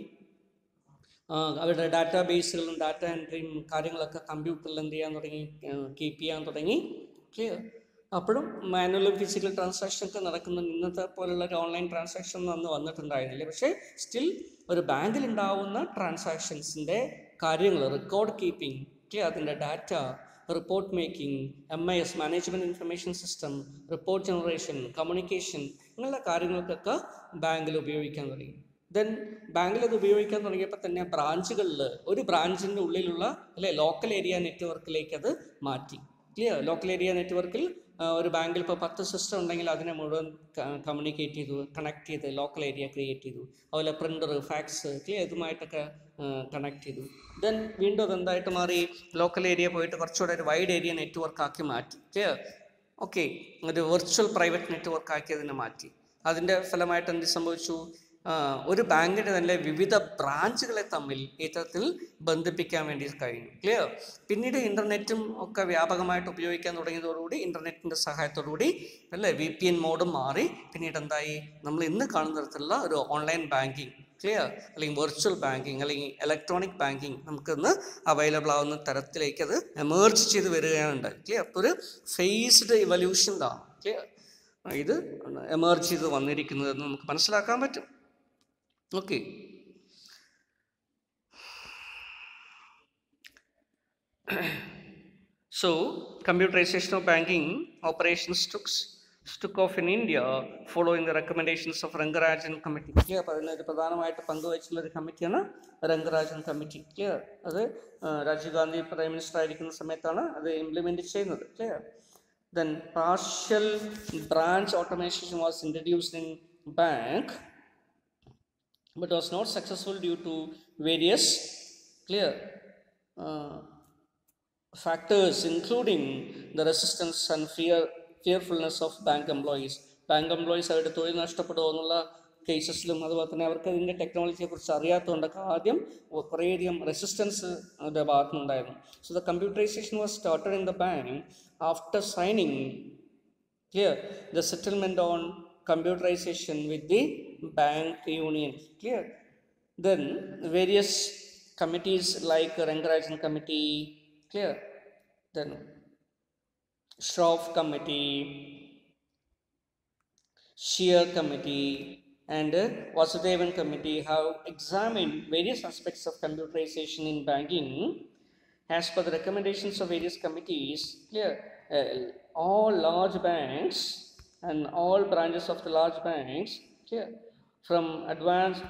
Speaker 1: അവരുടെ ഡാറ്റാ ബേസുകളും ഡാറ്റ എൻട്രിയും കാര്യങ്ങളൊക്കെ കമ്പ്യൂട്ടറിൽ എന്ത് ചെയ്യാൻ തുടങ്ങി, കീപ്പ് ചെയ്യാൻ തുടങ്ങി. ക്ലിയർ? അപ്പോഴും മാനുവലും ഫിസിക്കൽ ട്രാൻസാക്ഷനൊക്കെ നടക്കുന്ന ഇന്നത്തെ പോലുള്ള ഒരു ഓൺലൈൻ ട്രാൻസാക്ഷൻ ഒന്നും അന്ന് വന്നിട്ടുണ്ടായിരുന്നില്ല. പക്ഷേ സ്റ്റിൽ ഒരു ബാങ്കിൽ ഉണ്ടാവുന്ന ട്രാൻസാക്ഷൻസിൻ്റെ കാര്യങ്ങൾ, റെക്കോർഡ് കീപ്പിംഗ്, ക്ലിയർ, അതിൻ്റെ data, report making, M I S management information system, report generation, communication, ഇങ്ങനെയുള്ള കാര്യങ്ങൾക്കൊക്കെ ബാങ്കിൽ ഉപയോഗിക്കാൻ തുടങ്ങി. ദെൻ ബാങ്കിൽ അത് ഉപയോഗിക്കാൻ തുടങ്ങിയപ്പോൾ തന്നെ ബ്രാഞ്ചുകളിൽ ഒരു ബ്രാഞ്ചിൻ്റെ ഉള്ളിലുള്ള, അല്ലെ, ലോക്കൽ ഏരിയ നെറ്റ്വർക്കിലേക്ക് അത് മാറ്റി. ക്ലിയർ? ലോക്കൽ ഏരിയ നെറ്റ്വർക്കിൽ ഒരു ബാങ്കിൽ ഇപ്പോൾ പത്ത് സിസ്റ്റം ഉണ്ടെങ്കിൽ അതിനെ മുഴുവൻ കമ്മ്യൂണിക്കേറ്റ് ചെയ്തു, കണക്ട് ചെയ്ത് ലോക്കൽ ഏരിയ ക്രിയേറ്റ് ചെയ്തു. അതുപോലെ പ്രിൻ്റർ, ഫാക്സ്, ക്ലിയർ, ഇതുമായിട്ടൊക്കെ കണക്ട് ചെയ്തു. ദെൻ വീണ്ടും അതെന്തായിട്ട് മാറി? ലോക്കൽ ഏരിയ പോയിട്ട് കുറച്ചുകൂടെ ഒരു വൈഡ് ഏരിയ നെറ്റ്വർക്ക് ആക്കി മാറ്റി. ക്ലിയർ? ഓക്കെ, ഒരു വെർച്വൽ പ്രൈവറ്റ് നെറ്റ്വർക്ക് ആക്കി അതിനെ മാറ്റി. അതിൻ്റെ ഫലമായിട്ട് എന്ത് സംഭവിച്ചു? ഒരു ബാങ്കിൻ്റെ തന്നെ വിവിധ ബ്രാഞ്ചുകളെ തമ്മിൽ ഇത്തരത്തിൽ ബന്ധിപ്പിക്കാൻ വേണ്ടി കഴിഞ്ഞു. ക്ലിയർ? പിന്നീട് ഇൻ്റർനെറ്റും ഒക്കെ വ്യാപകമായിട്ട് ഉപയോഗിക്കാൻ തുടങ്ങിയതോടുകൂടി, ഇൻ്റർനെറ്റിൻ്റെ സഹായത്തോടുകൂടി, അല്ലേ, വി പി എൻ മോഡും മാറി. പിന്നീട് എന്തായി? നമ്മൾ ഇന്ന് കാണുന്ന തരത്തിലുള്ള ഒരു ഓൺലൈൻ ബാങ്കിങ്, ക്ലിയർ, അല്ലെങ്കിൽ വെർച്വൽ ബാങ്കിങ് അല്ലെങ്കിൽ ഇലക്ട്രോണിക് ബാങ്കിങ് നമുക്കിന്ന് അവൈലബിൾ ആവുന്ന തരത്തിലേക്ക് അത് എമേർജ് ചെയ്ത് വരികയാണ്. ക്ലിയർ? അപ്പോൾ ഒരു ഫേസ്ഡ് ഇവല്യൂഷനിലാണ്, ക്ലിയർ, ഇത് എമേർജ് ചെയ്ത് വന്നിരിക്കുന്നതെന്ന് നമുക്ക് മനസ്സിലാക്കാൻ പറ്റും. Okay, so computerization of banking operations took took off in India following the recommendations of Rangarajan committee. Clear? അപ്പോൾ അതിനൊരു പ്രധാനമായിട്ട് പങ്കുവച്ചിട്ടുള്ള ഒരു കമ്മിറ്റിയാണ് രംഗരാജൻ കമ്മിറ്റി. ക്ലിയർ? അത് രാജീവ് ഗാന്ധി പ്രൈം മിനിസ്റ്റർ ആയിരിക്കുന്ന സമയത്താണ് അത് ഇംപ്ലിമെൻറ്റ് ചെയ്യുന്നത്. Clear? Then partial branch automation was introduced in bank, but was not successful due to various, clear, uh, factors, including the resistance and fear fearfulness of bank employees. Bank employees അവരുടെ തൊഴിൽ നഷ്ടപ്പെടുമോ എന്നുള്ള കേസസിലും അതുപോലെ തന്നെ അവർക്ക് അതിൻ്റെ ടെക്നോളജിയെ കുറിച്ച് അറിയാത്തതുകൊണ്ടൊക്കെ ആദ്യം കുറേയധികം റെസിസ്റ്റൻസ് അവരുടെ ഭാഗത്തുനിന്നുണ്ടായിരുന്നു. So the computerisation was started in the bank after signing, clear, the settlement on computerization with the bank union. Clear? Then various committees like Rangarajan committee, clear, then Shroff committee, Shear committee and Vasudevan committee have examined various aspects of computerization in banking. As per the recommendations of various committees, clear, uh, all large banks and all branches of the large banks, clear, from advanced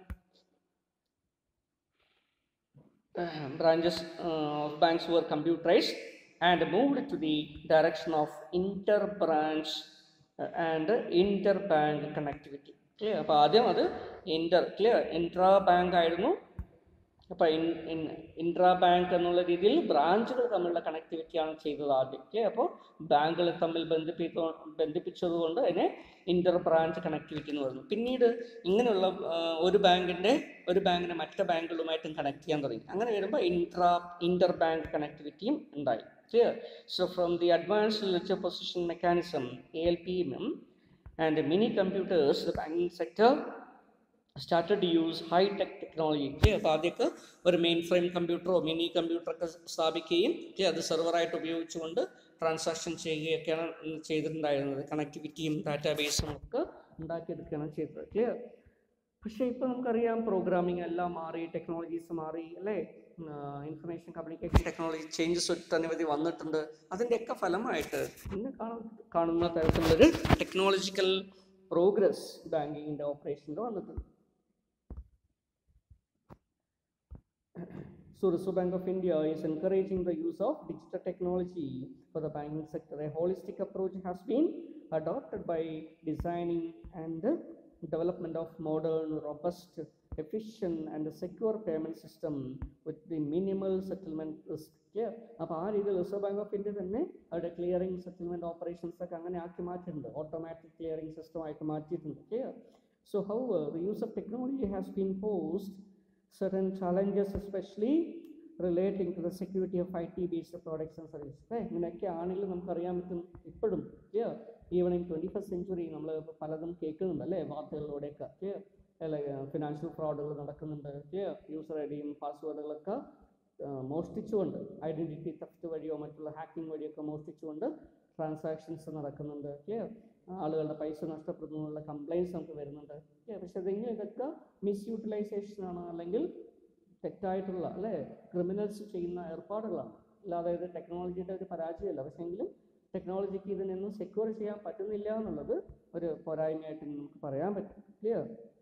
Speaker 1: uh, branches uh, of banks were computerized and moved to the direction of inter-branch uh, and inter-bank connectivity. Clear? അപ്പോൾ ആദ്യം അത് Inter clear intra bank ആയിരുന്നു, അപ്പോൾ in in intra bank എന്നുള്ള രീതിയിൽ ബ്രാഞ്ചുകൾ തമ്മിലുള്ള കണക്ടിവിറ്റിയാണ് ചെയ്തത് ആദ്യമൊക്കെ. അപ്പോൾ ബാങ്കുകൾ തമ്മിൽ ബന്ധിപ്പിച്ചോ ബന്ധിപ്പിച്ചതുകൊണ്ട് അതിനെ ഇൻ്റർ ബ്രാഞ്ച് കണക്ടിവിറ്റി എന്ന് പറയുന്നു. പിന്നീട് ഇങ്ങനെയുള്ള ഒരു ബാങ്കിൻ്റെ ഒരു ബാങ്കിനെ മറ്റു ബാങ്കുകളുമായിട്ടും കണക്ട് ചെയ്യാൻ തുടങ്ങി. അങ്ങനെ വരുമ്പോൾ ഇൻട്രാ ഇൻ്റർ ബാങ്ക് കണക്ടിവിറ്റിയും ഉണ്ടായി. Clear? So from the advanced ledger position mechanism, A L P M, and mini computers, the banking sector started to use high tech technology. അപ്പോൾ ആദ്യമൊക്കെ ഒരു മെയിൻ ഫ്രെയിം കമ്പ്യൂട്ടറോ മിനി കമ്പ്യൂട്ടറൊക്കെ സ്ഥാപിക്കുകയും അത് സെർവറായിട്ട് ഉപയോഗിച്ചുകൊണ്ട് ട്രാൻസാക്ഷൻ ചെയ്യുകയൊക്കെയാണ് ചെയ്തിട്ടുണ്ടായിരുന്നത്. കണക്ടിവിറ്റിയും ഡാറ്റാബേസും ഒക്കെ ഉണ്ടാക്കിയെടുക്കുകയാണ് ചെയ്തത്. ക്ലിയർ? പക്ഷേ ഇപ്പോൾ നമുക്കറിയാം പ്രോഗ്രാമിംഗ് എല്ലാം മാറി, ടെക്നോളജീസ് മാറി അല്ലേ, ഇൻഫർമേഷൻ കമ്മ്യൂണിക്കേഷൻ ടെക്നോളജി ചേഞ്ചസ് ഒട്ടനവധി വന്നിട്ടുണ്ട്. അതിൻ്റെയൊക്കെ ഫലമായിട്ട് ഇന്ന് കാണുന്ന തരത്തിലുള്ളൊരു ടെക്നോളജിക്കൽ പ്രോഗ്രസ് ബാങ്കിങ്ങിൻ്റെ ഓപ്പറേഷനിൽ വന്നിട്ടുണ്ട്. So Reserve Bank of India is encouraging the use of digital technology for the banking sector. A holistic approach has been adopted by designing and development of modern, robust, efficient and secure payment system with the minimal settlement risk. Yeah. അപ്പോൾ ആ രീതിയിൽ reserve Bank of India തന്നെ അവരുടെ clearing settlement operations ഒക്കെ അങ്ങനെ ആക്കി മാറ്റിയിട്ടുണ്ട്. Automatic clearing system ആയിട്ട് മാറ്റിയിട്ടുണ്ട്. Clear? So however, the use of technology has been posed certain challenges, especially relating to the security of I T-based products and services. ഇങ്ങനെയൊക്കെ ആണെങ്കിലും നമുക്കറിയാൻ പറ്റും ഇപ്പോഴും clear even in twenty first century നമ്മൾ പലതും കേൾക്കുന്നുണ്ട് അല്ലേ, വാർത്തകളിലൂടെയൊക്കെ. ക്ലിയർ? അല്ല, ഫിനാൻഷ്യൽ ഫ്രോഡുകൾ നടക്കുന്നുണ്ട്. ക്ലിയർ? യൂസർ ഐ ഡിയും പാസ്വേഡുകളൊക്കെ മോഷ്ടിച്ചുകൊണ്ട്, ഐഡൻറ്റിറ്റി തെഫ്റ്റ് വഴിയോ മറ്റുള്ള ഹാക്കിംഗ് വഴിയൊക്കെ മോഷ്ടിച്ചുകൊണ്ട് ട്രാൻസാക്ഷൻസ് നടക്കുന്നുണ്ട്. ക്ലിയർ? ആളുകളുടെ പൈസ നഷ്ടപ്പെടുന്നതിനുള്ള കംപ്ലയിൻസ് നമുക്ക് വരുന്നുണ്ട്. പക്ഷെ അതെങ്കിലും ഇതൊക്കെ മിസ്യൂട്ടിലൈസേഷനാണ്, അല്ലെങ്കിൽ തെറ്റായിട്ടുള്ള അല്ലേ ക്രിമിനൽസ് ചെയ്യുന്ന ഏർപ്പാടുകളാണ്. അല്ലാതെ ഇത് ടെക്നോളജിയുടെ ഒരു പരാജയമല്ല. പക്ഷേ എങ്കിലും ടെക്നോളജിക്ക് ഇതിനൊന്നും സെക്യൂർ ചെയ്യാൻ പറ്റുന്നില്ല എന്നുള്ളത് ഒരു പോരായ്മയായിട്ട് നമുക്ക് പറയാൻ പറ്റും. Clear?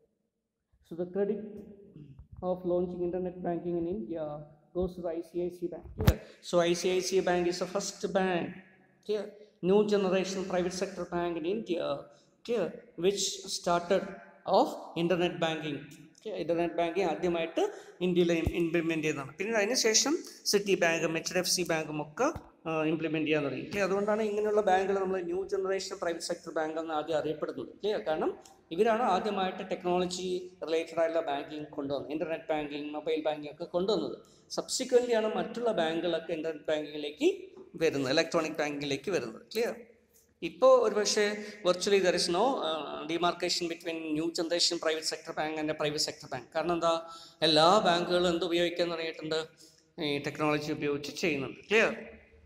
Speaker 1: So the credit of launching internet banking in India goes to the I C I C I Bank. Clear? So I C I C I Bank is the first bank, clear, new generation private sector bank in India, clear, which started off internet banking. Internet banking ആദ്യമായിട്ട് ഇന്ത്യയിൽ implement ചെയ്തതാണ്. പിന്നീട് അതിന് ശേഷം city ബാങ്കും H D F C ബാങ്കും ഒക്കെ implement ചെയ്യാൻ തുടങ്ങി. ക്ലിയർ? അതുകൊണ്ടാണ് ഇങ്ങനെയുള്ള ബാങ്കുകൾ നമ്മൾ new generation private sector bank എന്ന് ആദ്യം അറിയപ്പെടുന്നത്. ക്ലിയർ? കാരണം ഇവരാണ് ആദ്യമായിട്ട് ടെക്നോളജി റിലേറ്റഡ് ആയിട്ടുള്ള ബാങ്കിങ് കൊണ്ടുവന്നത്, ഇൻ്റർനെറ്റ് ബാങ്കിങ്, മൊബൈൽ ബാങ്കിങ് ഒക്കെ കൊണ്ടുവന്നത്. സബ്സിക്വൻ്റ്ലി ആണ് മറ്റുള്ള ബാങ്കുകളൊക്കെ ഇൻ്റർനെറ്റ് ബാങ്കിങ്ങിലേക്ക് വരുന്നത്, ഇലക്ട്രോണിക് ബാങ്കിങ്ങിലേക്ക് വരുന്നത്. ക്ലിയർ? ഇപ്പോൾ ഒരു പക്ഷേ virtually there is no demarcation between new generation private sector bank and private sector bank. കാരണം എന്താ, എല്ലാ ബാങ്കുകളും എന്ത് ഉപയോഗിക്കാൻ തുടങ്ങിയിട്ടുണ്ട്, ഈ ടെക്നോളജി ഉപയോഗിച്ച് ചെയ്യുന്നുണ്ട്. Clear?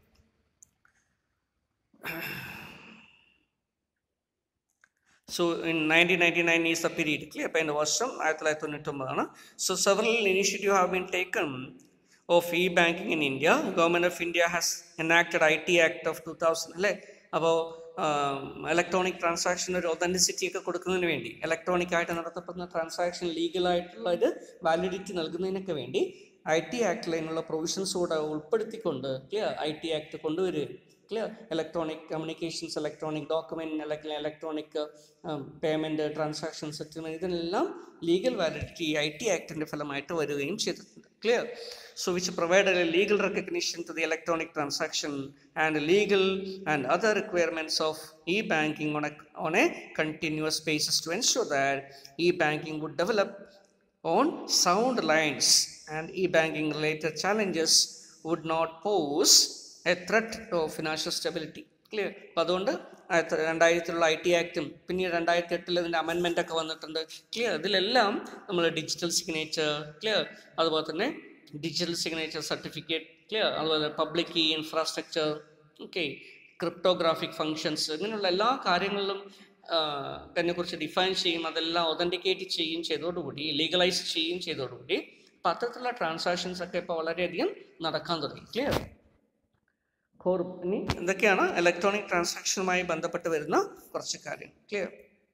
Speaker 1: So in nineteen ninety-nine is the period. Clear? അപ്പോൾ എൻ്റെ വർഷം ആയിരത്തി തൊള്ളായിരത്തി തൊണ്ണൂറ്റൊമ്പതാണ്. So several initiatives have been taken of e-banking in India. Government of India has enacted I T Act of two thousand. അല്ലേ? അപ്പോൾ electronic transaction ഒരു authenticity ഒക്കെ കൊടുക്കുന്നതിന് വേണ്ടി, ഇലക്ട്രോണിക് ആയിട്ട് നടത്തപ്പെടുന്ന ട്രാൻസാക്ഷൻ ലീഗലായിട്ടുള്ള ഒരു വാലിഡിറ്റി നൽകുന്നതിനൊക്കെ വേണ്ടി ഐ ടി ആക്ടിൽ അതിനുള്ള പ്രൊവിഷൻസ് കൂടെ ഉൾപ്പെടുത്തിക്കൊണ്ട് ക്ലിയർ ഐ ടി ആക്ട് കൊണ്ടുവരികയും, clear, electronic communications, electronic document, അല്ലെങ്കിൽ ഇലക്ട്രോണിക് പേയ്മെൻറ്റ്, ട്രാൻസാക്ഷൻ സെറ്റിൽമെൻറ്റ്, ഇതിനെല്ലാം ലീഗൽ വാലിഡിറ്റി ഐ ടി ആക്ടിൻ്റെ ഫലമായിട്ട് വരികയും ചെയ്തിട്ടുണ്ട്. Clear? So which provided a legal recognition to the electronic transaction and legal and other requirements of e-banking on a, on a continuous basis to ensure that e-banking would develop on sound lines and e-banking related challenges would not pose a threat to financial stability. Clear? അപ്പോൾ അതുകൊണ്ട് രണ്ടായിരത്തിലുള്ള I T ആക്റ്റും പിന്നീട് രണ്ടായിരത്തി എട്ടിൽ ഇതിൻ്റെ അമെൻമെൻ്റ് ഒക്കെ വന്നിട്ടുണ്ട്. Clear? ഇതിലെല്ലാം നമ്മൾ ഡിജിറ്റൽ സിഗ്നേച്ചർ, ക്ലിയർ, അതുപോലെ തന്നെ ഡിജിറ്റൽ സിഗ്നേച്ചർ സർട്ടിഫിക്കറ്റ്, ക്ലിയർ, അതുപോലെ public key infrastructure, okay, cryptographic functions, ഇങ്ങനെയുള്ള എല്ലാ കാര്യങ്ങളിലും അതിനെക്കുറിച്ച് ഡിഫൈൻ ചെയ്യും, അതെല്ലാം ഒതൻറ്റിക്കേറ്റ് ചെയ്യുകയും ചെയ്തതോടുകൂടി, ലീഗലൈസ് ചെയ്യുകയും ചെയ്തതോടുകൂടി അപ്പോൾ അത്തരത്തിലുള്ള ട്രാൻസാക്ഷൻസ് ഒക്കെ ഇപ്പോൾ വളരെയധികം നടക്കാൻ തുടങ്ങി. ക്ലിയർ? കോർ ഇനി എന്തൊക്കെയാണ് ഇലക്ട്രോണിക് ട്രാൻസാക്ഷനുമായി ബന്ധപ്പെട്ട് വരുന്ന കുറച്ച് കാര്യം. Clear?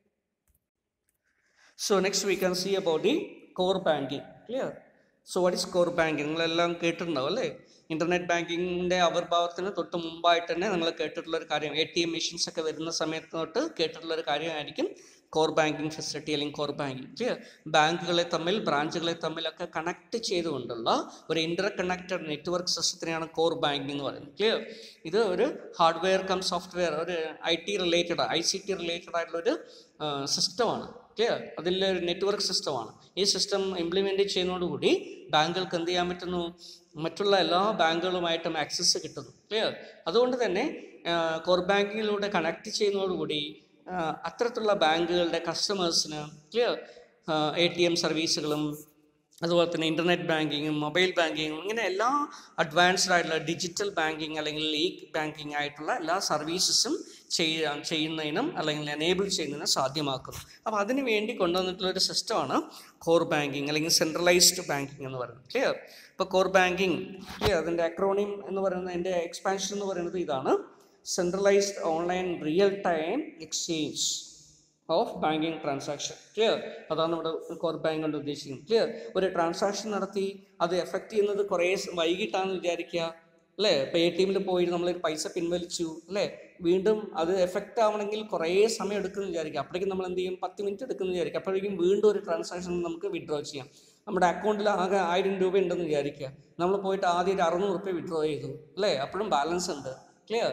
Speaker 1: So next we can see about the core banking. Clear? So what is core banking? നിങ്ങളെല്ലാം കേട്ടിട്ടുണ്ടാവും അല്ലേ? ഇൻ്റർനെറ്റ് ബാങ്കിങ്ങിൻ്റെ ആവിർഭാവത്തിന് തൊട്ട് മുമ്പായിട്ട് തന്നെ നിങ്ങൾ കേട്ടിട്ടുള്ളൊരു കാര്യം, എ ടി എം മെഷീൻസ് ഒക്കെ വരുന്ന സമയത്ത് തൊട്ട് കേട്ടിട്ടുള്ളൊരു കാര്യമായിരിക്കും കോർ ബാങ്കിങ് ഫെസിലിറ്റി അല്ലെങ്കിൽ കോർ ബാങ്കിങ്. ക്ലിയർ? ബാങ്കുകളെ തമ്മിൽ ബ്രാഞ്ചുകളെ തമ്മിലൊക്കെ കണക്ട് ചെയ്തുകൊണ്ടുള്ള ഒരു ഇൻ്റർ കണക്റ്റഡ് നെറ്റ്വർക്ക് സിസ്റ്റത്തിനെയാണ് കോർ ബാങ്കിങ് എന്ന് പറയുന്നത്. ക്ലിയർ? ഇത് ഒരു ഹാർഡ്വെയർ കം സോഫ്റ്റ്വെയർ, ഒരു I T related I C T related ആയിട്ടുള്ളൊരു സിസ്റ്റമാണ്. ക്ലിയർ? അതിലൊരു നെറ്റ്വർക്ക് സിസ്റ്റമാണ്. ഈ സിസ്റ്റം ഇംപ്ലിമെൻറ്റ് ചെയ്യുന്നതോടുകൂടി ബാങ്കുകൾക്ക് എന്ത് ചെയ്യാൻ പറ്റുന്നു? മറ്റുള്ള എല്ലാ ബാങ്കുകളുമായിട്ടും ആക്സസ് കിട്ടുന്നു. ക്ലിയർ? അതുകൊണ്ട് തന്നെ കോർ ബാങ്കിങ്ങിലൂടെ കണക്ട് ചെയ്യുന്നതോടുകൂടി അത്തരത്തിലുള്ള ബാങ്കുകളുടെ കസ്റ്റമേഴ്സിന് ക്ലിയർ എ ടി എം സർവീസുകളും അതുപോലെ തന്നെ ഇൻ്റർനെറ്റ് ബാങ്കിങ്ങും മൊബൈൽ ബാങ്കിങ്ങും ഇങ്ങനെ എല്ലാ അഡ്വാൻസ്ഡ് ആയിട്ടുള്ള ഡിജിറ്റൽ ബാങ്കിങ് അല്ലെങ്കിൽ ഇ ബാങ്കിങ് ആയിട്ടുള്ള എല്ലാ സർവീസസും ചെയ്യാൻ ചെയ്യുന്നതിനും അല്ലെങ്കിൽ എനേബിൾ ചെയ്യുന്നതിനും സാധ്യമാക്കുന്നു. അപ്പോൾ അതിന് വേണ്ടി കൊണ്ടുവന്നിട്ടുള്ളൊരു സിസ്റ്റമാണ് കോർ ബാങ്കിങ് അല്ലെങ്കിൽ സെൻട്രലൈസ്ഡ് ബാങ്കിങ് എന്ന് പറയുന്നത്. ക്ലിയർ? ഇപ്പോൾ കോർ ബാങ്കിങ് ക്ലിയർ അതിൻ്റെ അക്രോണിം എന്ന് പറയുന്നത്, അതിൻ്റെ എക്സ്പാൻഷൻ എന്ന് പറയുന്നത് ഇതാണ്: centralised online real time exchange of banking transaction. Clear? അതാണ് നമ്മുടെ കോർ ബാങ്ക് കൊണ്ട് ഉദ്ദേശിക്കുന്നത്. ക്ലിയർ? ഒരു ട്രാൻസാക്ഷൻ നടത്തി അത് എഫക്റ്റ് ചെയ്യുന്നത് കുറേ വൈകിട്ടാണെന്ന് വിചാരിക്കുക, അല്ലേ? ഇപ്പോൾ എ ടി എമ്മിൽ പോയി നമ്മൾ പൈസ പിൻവലിച്ചു, അല്ലേ? വീണ്ടും അത് എഫക്റ്റ് ആവണമെങ്കിൽ കുറേ സമയം എടുക്കുമെന്ന് വിചാരിക്കുക. അപ്പോഴേക്കും നമ്മൾ എന്ത് ചെയ്യും? പത്ത് മിനിറ്റ് എടുക്കുമെന്ന് വിചാരിക്കുക. അപ്പോഴേക്കും വീണ്ടും ഒരു ട്രാൻസാക്ഷൻ നമുക്ക് വിഡ്രോ ചെയ്യാം. നമ്മുടെ അക്കൗണ്ടിൽ ആകെ ആയിരം രൂപ ഉണ്ടെന്ന് വിചാരിക്കുക. നമ്മൾ പോയിട്ട് ആദ്യം ഒരു അറുന്നൂറ് റുപ്യ വിഡ്രോ ചെയ്തു, അല്ലേ? അപ്പോഴും ബാലൻസ് ഉണ്ട്. ക്ലിയർ?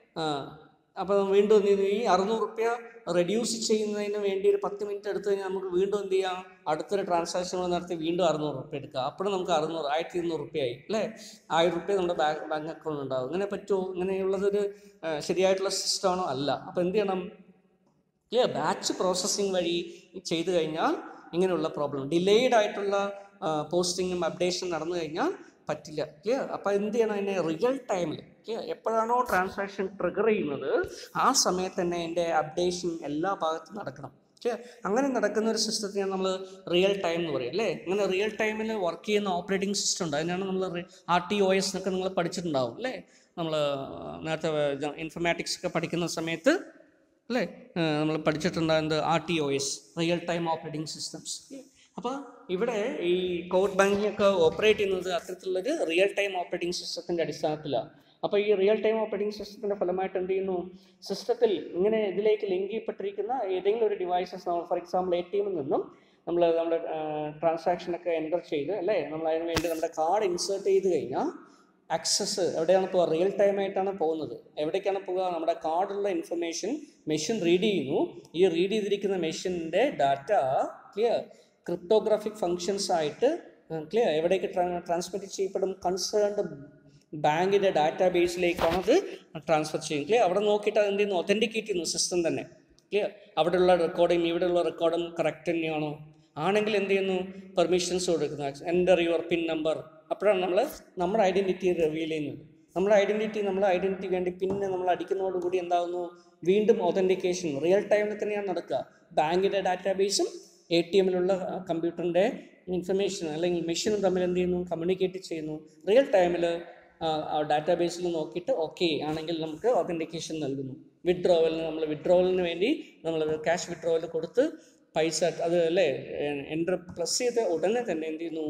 Speaker 1: അപ്പോൾ വീണ്ടും എന്ത് ചെയ്യുന്നു? ഈ അറുന്നൂറ് റുപ്യ റെഡ്യൂസ് ചെയ്യുന്നതിന് വേണ്ടി ഒരു പത്ത് മിനിറ്റ് എടുത്തു കഴിഞ്ഞാൽ നമുക്ക് വീണ്ടും എന്ത് ചെയ്യാം? അടുത്തൊരു ട്രാൻസാക്ഷൻ നടത്തി വീണ്ടും അറുന്നൂറ് റുപ്യ എടുക്കുക. അപ്പോഴും നമുക്ക് അറുന്നൂറ് ആയിരത്തി ഇരുന്നൂറ് റുപ്യയായി, അല്ലേ? ആയിരം റുപ്യ നമ്മുടെ ബാങ്ക് ബാങ്ക് അക്കൗണ്ട് ഉണ്ടാവും. ഇങ്ങനെ പറ്റുമോ? ഇങ്ങനെയുള്ളതൊരു ശരിയായിട്ടുള്ള സിസ്റ്റമാണോ? അല്ല. അപ്പോൾ എന്ത് ചെയ്യണം? ക്ലിയർ? ബാച്ച് പ്രോസസ്സിങ് വഴി ചെയ്തു കഴിഞ്ഞാൽ ഇങ്ങനെയുള്ള പ്രോബ്ലം, ഡിലേഡ് ആയിട്ടുള്ള പോസ്റ്റിങ്ങും അപ്ഡേഷൻ നടന്നു കഴിഞ്ഞാൽ പറ്റില്ല. ക്ലിയർ? അപ്പോൾ എന്ത് ചെയ്യണം? അതിനെ റിയൽ ടൈമിൽ ക്ലിയർ എപ്പോഴാണോ ട്രാൻസാക്ഷൻ ട്രിഗർ ചെയ്യുന്നത് ആ സമയത്ത് തന്നെ അതിൻ്റെ അപ്ഡേഷൻ എല്ലാ ഭാഗത്തും നടക്കണം. ക്ലിയർ? അങ്ങനെ നടക്കുന്ന ഒരു സിസ്റ്റത്തിനാണ് നമ്മൾ റിയൽ ടൈം എന്ന് പറയും, അല്ലേ? അങ്ങനെ റിയൽ ടൈമിൽ വർക്ക് ചെയ്യുന്ന ഓപ്പറേറ്റിംഗ് സിസ്റ്റം ഉണ്ട്. അതിനാണ് നമ്മൾ ആർ ടി ഒ എസ് എന്നൊക്കെ നിങ്ങൾ പഠിച്ചിട്ടുണ്ടാവും, അല്ലേ? നമ്മൾ നേരത്തെ ഇൻഫർമാറ്റിക്സ് ഒക്കെ പഠിക്കുന്ന സമയത്ത്, അല്ലേ, നമ്മൾ പഠിച്ചിട്ടുണ്ടാകുന്നത് R T O S, real time operating systems. അപ്പോൾ ഇവിടെ ഈ കോർ ബാങ്കിങ് ഒക്കെ ഓപ്പറേറ്റ് ചെയ്യുന്നത് അത്തരത്തിലുള്ളൊരു റിയൽ ടൈം ഓപ്പറേറ്റിംഗ് സിസ്റ്റത്തിൻ്റെ അടിസ്ഥാനത്തിലാണ്. അപ്പോൾ ഈ റിയൽ ടൈം ഓപ്പറേറ്റിംഗ് സിസ്റ്റത്തിൻ്റെ ഫലമായിട്ട് എന്ത് ചെയ്യുന്നു? സിസ്റ്റത്തിൽ ഇങ്ങനെ ഇതിലേക്ക് ലിങ്ക് ചെയ്യപ്പെട്ടിരിക്കുന്ന ഏതെങ്കിലും ഒരു ഡിവൈസസ്, നമ്മൾ ഫോർ എക്സാമ്പിൾ എ ടി എമ്മിൽ നിന്നും നമ്മൾ നമ്മുടെ ട്രാൻസാക്ഷനൊക്കെ എൻ്റർ ചെയ്ത്, അല്ലേ, നമ്മൾ അതിന് വേണ്ടി നമ്മുടെ കാർഡ് ഇൻസേർട്ട് ചെയ്ത് കഴിഞ്ഞാൽ ആക്സസ് എവിടെയാണ് പോവുക? റിയൽ ടൈം ആയിട്ടാണ് പോകുന്നത്. എവിടേക്കാണ് പോവുക? നമ്മുടെ കാർഡിലുള്ള ഇൻഫർമേഷൻ മെഷീൻ റീഡ് ചെയ്യുന്നു. ഈ റീഡ് ചെയ്തിരിക്കുന്ന മെഷീൻ്റെ ഡാറ്റ ക്ലിയർ ക്രിപ്റ്റോഗ്രാഫിക് ഫങ്ഷൻസ് ആയിട്ട് ക്ലിയർ എവിടേക്ക് ട്രാൻസ്മിറ്റ് ചെയ്യപ്പെടും? കൺസേൺഡ് ബാങ്കിൻ്റെ ഡാറ്റാ ബേസിലേക്കാണ് അത് ട്രാൻസ്ഫർ ചെയ്യും. ക്ലിയർ? അവിടെ നോക്കിയിട്ട് അത് എന്ത് ചെയ്യുന്നു? ഒതൻറ്റിക്കേറ്റ് ചെയ്യുന്നു സിസ്റ്റം തന്നെ. ക്ലിയർ? അവിടെയുള്ള റെക്കോർഡും ഇവിടെയുള്ള റെക്കോർഡും കറക്റ്റ് തന്നെയാണോ? ആണെങ്കിൽ എന്ത് ചെയ്യുന്നു? പെർമിഷൻസ് കൊടുക്കുന്നു. Enter your PIN number. അപ്പോഴാണ് നമ്മൾ നമ്മുടെ ഐഡൻറ്റിറ്റി റിവീൽ ചെയ്യുന്നത്. നമ്മുടെ ഐഡൻറ്റിറ്റി നമ്മുടെ ഐഡൻറ്റിറ്റി വേണ്ടി പിന്നെ നമ്മൾ അടിക്കുന്നതോടുകൂടി എന്താകുന്നു? വീണ്ടും ഒതൻറ്റിക്കേഷൻ റിയൽ ടൈമിൽ തന്നെയാണ് നടക്കുക. ബാങ്കിൻ്റെ ഡാറ്റാ ബേസും എ ടി എമ്മിലുള്ള കമ്പ്യൂട്ടറിൻ്റെ ഇൻഫർമേഷൻ അല്ലെങ്കിൽ മെഷീനും തമ്മിൽ എന്ത് ചെയ്യുന്നു? കമ്മ്യൂണിക്കേറ്റ് ചെയ്യുന്നു. റിയൽ ടൈമിൽ ഡാറ്റാ ബേസിൽ നോക്കിയിട്ട് ഓക്കെ ആണെങ്കിൽ നമുക്ക് ഒതൻറ്റിക്കേഷൻ നൽകുന്നു. വിഡ്രോവലിന് നമ്മൾ വിഡ്രോവലിന് വേണ്ടി നമ്മൾ ക്യാഷ് വിഡ്രോവൽ കൊടുത്ത് പൈസ അത് അല്ലേ എൻ്റർ പ്ലസ് ചെയ്ത് ഉടനെ തന്നെ എന്ത് ചെയ്യുന്നു?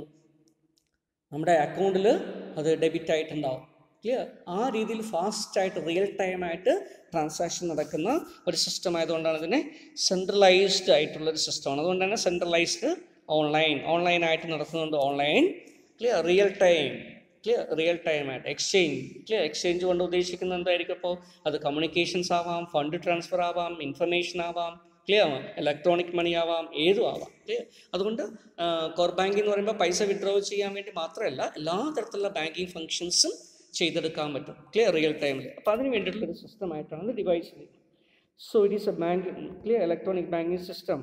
Speaker 1: നമ്മുടെ അക്കൗണ്ടിൽ അത് ഡെബിറ്റ് ആയിട്ടുണ്ടാവും. ക്ലിയർ? ആ രീതിയിൽ ഫാസ്റ്റായിട്ട് റിയൽ ടൈമായിട്ട് ട്രാൻസാക്ഷൻ നടക്കുന്ന ഒരു സിസ്റ്റം ആയതുകൊണ്ടാണ് ഇതിനെ സെൻട്രലൈസ്ഡ് ആയിട്ടുള്ളൊരു സിസ്റ്റമാണ്. അതുകൊണ്ടാണ് സെൻട്രലൈസ്ഡ് ഓൺലൈൻ ഓൺലൈനായിട്ട് നടത്തുന്നുണ്ട്. Online clear real time clear real ടൈമായിട്ട് എക്സ്ചേഞ്ച് ക്ലിയർ എക്സ്ചേഞ്ച് കൊണ്ട് ഉദ്ദേശിക്കുന്നത് എന്തായിരിക്കും? അപ്പോൾ അത് കമ്മ്യൂണിക്കേഷൻസ് ആവാം, ഫണ്ട് ട്രാൻസ്ഫർ ആവാം, ഇൻഫർമേഷൻ ആവാം, ക്ലിയർ ആവാം, ഇലക്ട്രോണിക് മണി ആവാം, ഏതും ആവാം. ക്ലിയർ? അതുകൊണ്ട് കോർ ബാങ്കിങ് എന്ന് പറയുമ്പോൾ പൈസ വിഡ്രോ ചെയ്യാൻ വേണ്ടി മാത്രമല്ല എല്ലാ തരത്തിലുള്ള ബാങ്കിങ് ഫങ്ഷൻസും ചെയ്തെടുക്കാൻ പറ്റും. ക്ലിയർ? റിയൽ ടൈമിൽ. അപ്പോൾ അതിന് വേണ്ടിയിട്ടുള്ളൊരു സിസ്റ്റമായിട്ടാണ് ഡിവൈസ് ചെയ്യുന്നത്. So it is a banking clear electronic banking system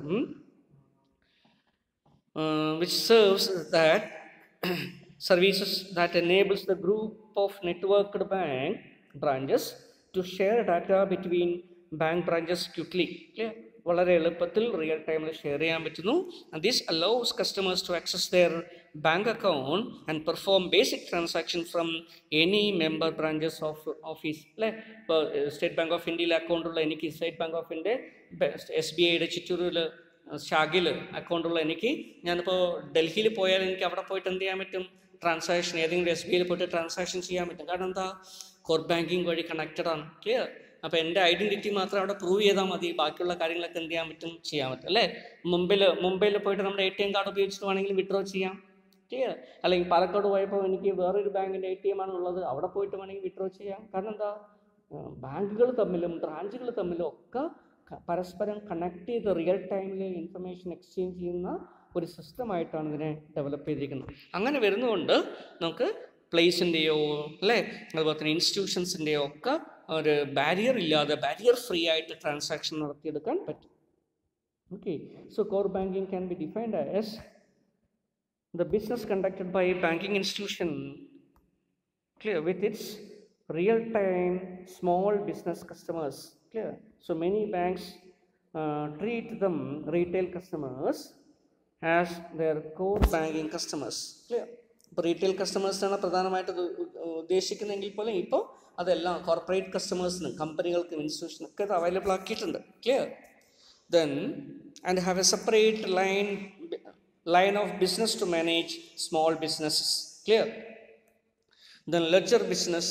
Speaker 1: which serves that services that enables the group of networked bank branches to share data between bank branches quickly. Clear? വളരെ എളുപ്പത്തിൽ real ടൈമിൽ ഷെയർ ചെയ്യാൻ പറ്റുന്നു. And this allows customers to access their bank account and perform basic transaction from any member branches of office. അല്ലേ, ഇപ്പോൾ State Bank of ഇന്ത്യയിലെ അക്കൗണ്ടുള്ള എനിക്ക് State Bank of India S B ഐയുടെ ചിറ്റൂരിൽ ശാഖയിൽ അക്കൗണ്ടുള്ള എനിക്ക് ഞാനിപ്പോൾ ഡൽഹിയിൽ പോയാൽ എനിക്ക് അവിടെ പോയിട്ട് എന്ത് ചെയ്യാൻ പറ്റും? ട്രാൻസാക്ഷൻ ഏതെങ്കിലും എസ് ബി ഐയിൽ പോയിട്ട് ട്രാൻസാക്ഷൻ ചെയ്യാൻ പറ്റും. കാരണം എന്താ? കോർ ബാങ്കിങ് വഴി കണക്റ്റഡ് ആണ്. ക്ലിയർ? അപ്പോൾ എൻ്റെ ഐഡൻറ്റിറ്റി മാത്രം അവിടെ പ്രൂവ് ചെയ്താൽ മതി, ബാക്കിയുള്ള കാര്യങ്ങളൊക്കെ എന്ത് ചെയ്യാൻ പറ്റും, ചെയ്യാൻ പറ്റും അല്ലേ. മുമ്പിൽ മുംബൈയിൽ പോയിട്ട് നമ്മുടെ എ ടി എം കാർഡ് ഉപയോഗിച്ചിട്ട് വേണമെങ്കിൽ വിഡ്രോ ചെയ്യാം, ക്ലിയർ. അല്ലെങ്കിൽ പാലക്കാട് പോയപ്പോൾ എനിക്ക് വേറൊരു ബാങ്കിൻ്റെ എ ടി എം ആണുള്ളത്, അവിടെ പോയിട്ട് വേണമെങ്കിൽ വിഡ്രോ ചെയ്യാം. കാരണം എന്താ, ബാങ്കുകൾ തമ്മിലും ബ്രാഞ്ചുകൾ തമ്മിലും ഒക്കെ പരസ്പരം കണക്ട് ചെയ്ത് റിയൽ ടൈമിൽ ഇൻഫർമേഷൻ എക്സ്ചേഞ്ച് ചെയ്യുന്ന ഒരു സിസ്റ്റമായിട്ടാണ് ഇതിനെ ഡെവലപ്പ് ചെയ്തിരിക്കുന്നത്. അങ്ങനെ വരുന്നതുകൊണ്ട് നമുക്ക് പ്ലേസിൻ്റെയോ അല്ലേ അതുപോലെ തന്നെ ഇൻസ്റ്റിറ്റ്യൂഷൻസിൻ്റെയോ ഒക്കെ ഒരു ബാരിയർ ഇല്ലാതെ ബാരിയർ ഫ്രീ ആയിട്ട് ട്രാൻസാക്ഷൻ നടത്തിയെടുക്കാൻ പറ്റും. Okay, so core banking can be defined as the business conducted by a banking institution, clear, with its real time small business customers, clear. So many banks uh, treat them retail customers as their core banking customers, clear. ഇപ്പോൾ retail കസ്റ്റമേഴ്സാണ് പ്രധാനമായിട്ട് ഉദ്ദേശിക്കുന്നതെങ്കിൽ പോലും ഇപ്പോൾ അതെല്ലാം corporate കസ്റ്റമേഴ്സിനും കമ്പനികൾക്കും ഇൻസ്റ്റിറ്റ്യൂഷനൊക്കെ ഇത് available ആക്കിയിട്ടുണ്ട്, clear. Then and have a separate line line of business to manage small businesses, clear. Then ledger business,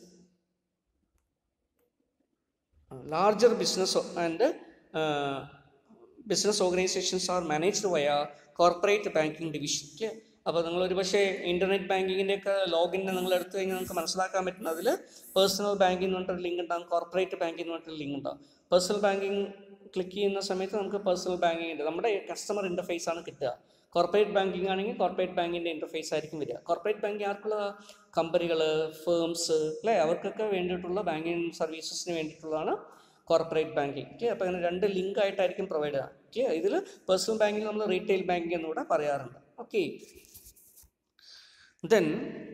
Speaker 1: larger business and uh, business organizations are managed via corporate banking division, clear. അപ്പോൾ നിങ്ങൾ ഒരു പക്ഷേ internet ബാങ്കിങ്ങിൻ്റെ ഒക്കെ login നിങ്ങൾ എടുത്തു കഴിഞ്ഞാൽ നമുക്ക് മനസ്സിലാക്കാൻ പറ്റുന്ന അതിൽ പേഴ്സണൽ ബാങ്കിങ് എന്ന് പറഞ്ഞിട്ടൊരു ലിങ്ക് ഉണ്ടാകും, കോർപ്പറേറ്റ് ബാങ്കിങ് എന്ന് പറഞ്ഞിട്ടൊരു ലിങ്ക് ഉണ്ടാകും. പേഴ്സണൽ ബാങ്കിങ് ക്ലിക്ക് ചെയ്യുന്ന സമയത്ത് നമുക്ക് പേഴ്സണൽ ബാങ്കിങ്ങിൻ്റെ നമ്മുടെ കസ്റ്റമർ ഇൻ്റർഫേസ് ആണ് കിട്ടുക. കോർപ്പറേറ്റ് ബാങ്കിങ് ആണെങ്കിൽ കോർപ്പറേറ്റ് ബാങ്കിൻ്റെ ഇൻ്റർഫേസ് ആയിരിക്കും വരിക. കോർപ്പറേറ്റ് ബാങ്കിങ് ആർക്കുള്ള, കമ്പനികൾ, ഫേംസ് അല്ലേ, അവർക്കൊക്കെ വേണ്ടിയിട്ടുള്ള ബാങ്കിങ് സർവീസസിന് വേണ്ടിയിട്ടുള്ളതാണ് കോർപ്പറേറ്റ് ബാങ്കിങ്, ക്ലിയർ. അപ്പോൾ അങ്ങനെ രണ്ട് ലിങ്ക് ആയിട്ടായിരിക്കും പ്രൊവൈഡ് ചെയ്യുക, ക്ലിയർ. ഇതിൽ പേഴ്സണൽ ബാങ്കിങ് നമ്മൾ റീറ്റെയിൽ ബാങ്കിങ് എന്നുകൂടെ പറയാറുണ്ട്. Okay, then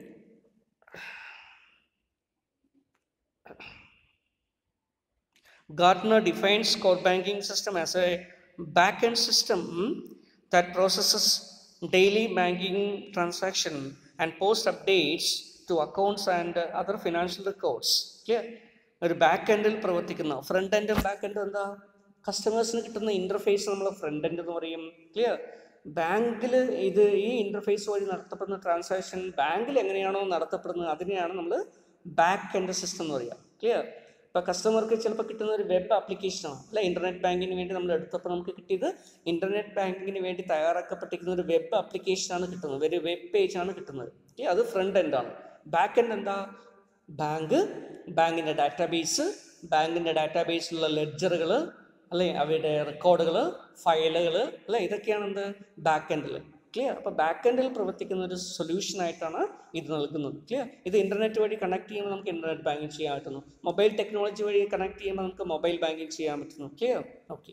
Speaker 1: Gartner defines core banking system as a back-end system that processes daily banking transaction and post updates to accounts and other financial records, clear. ഒരു back എൻഡിൽ പ്രവർത്തിക്കുന്ന, front എൻഡും back എൻഡും എന്താ, കസ്റ്റമേഴ്സിന് കിട്ടുന്ന interface നമ്മൾ front end എന്ന് പറയും, clear. ബാങ്കിൽ ഇത് ഈ ഇൻ്റർഫേസ് വഴി നടത്തപ്പെടുന്ന ട്രാൻസാക്ഷൻ ബാങ്കിൽ എങ്ങനെയാണോ നടത്തപ്പെടുന്നത് അതിനെയാണ് നമ്മൾ ബാക്ക് എൻഡ് സിസ്റ്റം എന്ന് പറയുക, ക്ലിയർ. ഇപ്പോൾ കസ്റ്റമർക്ക് ചിലപ്പോൾ കിട്ടുന്ന ഒരു വെബ് ആപ്ലിക്കേഷനാണ് അല്ലെ, ഇൻ്റർനെറ്റ് ബാങ്കിങ്ങിന് വേണ്ടി നമ്മൾ എടുത്തപ്പോൾ നമുക്ക് കിട്ടിയത് ഇൻ്റർനെറ്റ് ബാങ്കിങ്ങിന് വേണ്ടി തയ്യാറാക്കപ്പെട്ടിരിക്കുന്ന ഒരു വെബ് ആപ്ലിക്കേഷനാണ് കിട്ടുന്നത്, ഒരു വെബ് പേജാണ് കിട്ടുന്നത്, അത് ഫ്രണ്ട് എൻഡാണ്. ബാക്ക് എൻഡ് എന്താ, ബാങ്ക്, ബാങ്കിൻ്റെ ഡാറ്റാബേസ്, ബാങ്കിൻ്റെ ഡാറ്റാബേസിലുള്ള ലെഡ്ജറുകൾ അല്ലെ, അവയുടെ റെക്കോർഡുകൾ, ഫയലുകൾ അല്ലെ, ഇതൊക്കെയാണ് എന്ത്, ബാക്ക് എൻഡിൽ, ക്ലിയർ. അപ്പോൾ ബാക്ക് എൻഡിൽ പ്രവർത്തിക്കുന്ന ഒരു സൊല്യൂഷനായിട്ടാണ് ഇത് നൽകുന്നത്, ക്ലിയർ. ഇത് ഇൻ്റർനെറ്റ് വഴി കണക്ട് ചെയ്യുമ്പോൾ നമുക്ക് ഇൻ്റർനെറ്റ് ബാങ്കിങ് ചെയ്യാൻ പറ്റുന്നു, മൊബൈൽ ടെക്നോളജി വഴി കണക്ട് ചെയ്യുമ്പോൾ നമുക്ക് മൊബൈൽ ബാങ്കിങ് ചെയ്യാൻ പറ്റുന്നു, clear. Okay,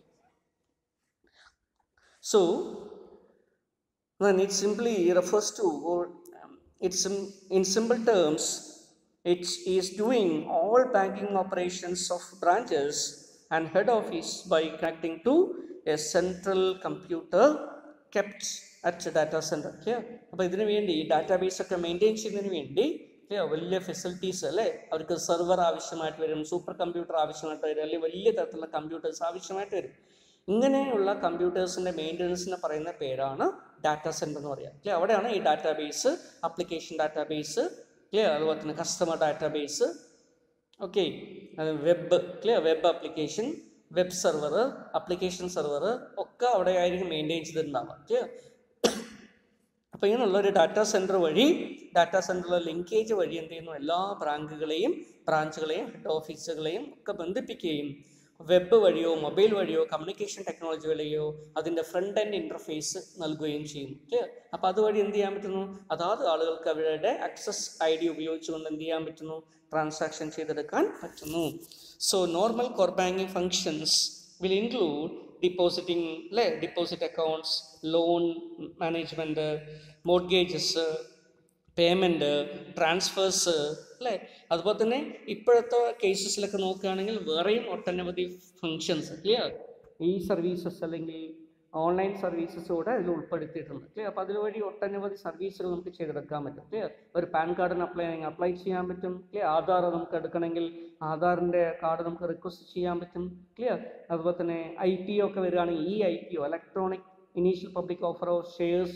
Speaker 1: so then it simply refers to, or um, it's in, in simple terms it is doing all banking operations of branches and head office by connecting to a central computer kept at data center, clear. അപ്പോൾ ഇതിനു വേണ്ടി database ഒക്കെ maintain ചെയ്യുന്നതിന് വേണ്ടി വലിയ facilities അല്ലേ, അവർക്ക് server ആവശ്യമായിട്ട് വരും, സൂപ്പർ കമ്പ്യൂട്ടർ ആവശ്യമായിട്ട് വരും, അല്ലെങ്കിൽ വലിയ തരത്തിലുള്ള കമ്പ്യൂട്ടേഴ്സ് ആവശ്യമായിട്ട് വരും. ഇങ്ങനെയുള്ള കമ്പ്യൂട്ടേഴ്സിൻ്റെ മെയിൻ്റനൻസിന് പറയുന്ന പേരാണ് ഡാറ്റാ സെൻ്റർ എന്ന് പറയുക, ക്ലിയർ. അവിടെയാണ് ഈ ഡാറ്റാബേസ്, ആപ്ലിക്കേഷൻ ഡാറ്റാബേസ്, ക്ലിയർ, അതുപോലെ തന്നെ customer database, okay, web, clear, web application, web server, application server ഒക്കെ അവിടെ ആയിരിക്കും മെയിൻറ്റെയിൻ ചെയ്തിട്ടുണ്ടാവുക, ക്ലിയർ. അപ്പോൾ ഇങ്ങനെയുള്ള ഒരു ഡാറ്റാ സെൻറ്റർ വഴി, ഡാറ്റാ സെൻറ്ററിലെ ലിങ്കേജ് വഴി എന്ത് ചെയ്യുന്നു, എല്ലാ ബ്രാഞ്ചുകളെയും ബ്രാഞ്ചുകളെയും ഹെഡ് ഓഫീസുകളെയും ഒക്കെ ബന്ധിപ്പിക്കുകയും വെബ് വഴിയോ മൊബൈൽ വഴിയോ കമ്മ്യൂണിക്കേഷൻ ടെക്നോളജി വഴിയോ അതിൻ്റെ ഫ്രണ്ട് എൻഡ് ഇൻ്റർഫേസ് നൽകുകയും ചെയ്യുന്നു, ക്ലിയർ. അപ്പോൾ അതുവഴി എന്ത് ചെയ്യാൻ പറ്റുന്നു, അതാത് ആളുകൾക്ക് അവരുടെ ആക്സസ് ഐ ഡി ഉപയോഗിച്ചുകൊണ്ട് എന്ത് ചെയ്യാൻ പറ്റുന്നു, ട്രാൻസാക്ഷൻ ചെയ്തെടുക്കാൻ പറ്റുന്നു. So normal core banking functions will include depositing അല്ലേ, deposit accounts, loan management, mortgages, payment, transfers അല്ലേ. അതുപോലെ തന്നെ ഇപ്പോഴത്തെ കേസസിലൊക്കെ നോക്കുകയാണെങ്കിൽ വേറെയും ഒട്ടനവധി ഫങ്ഷൻസ്, ക്ലിയർ, ഈ സർവീസസ് അല്ലെങ്കിൽ ഓൺലൈൻ സർവീസസ് കൂടെ അതിൽ ഉൾപ്പെടുത്തിയിട്ടുണ്ട്, ക്ലിയർ. അപ്പോൾ അതുവഴി ഒട്ടനവധി സർവീസുകൾ നമുക്ക് ചെയ്തെടുക്കാൻ പറ്റും, ക്ലിയർ. ഒരു പാൻ കാർഡിന് അപ്ലൈ ചെയ്യണമെങ്കിൽ അപ്ലൈ ചെയ്യാൻ പറ്റും, ക്ലിയർ. ആധാർ നമുക്ക് എടുക്കണമെങ്കിൽ ആധാറിൻ്റെ കാർഡ് നമുക്ക് റിക്വസ്റ്റ് ചെയ്യാൻ പറ്റും, ക്ലിയർ. അതുപോലെ തന്നെ ഐ പി ഒ ഒക്കെ വരികയാണെങ്കിൽ ഈ I P O, electronic initial public ഓഫറോ ഷെയർസോ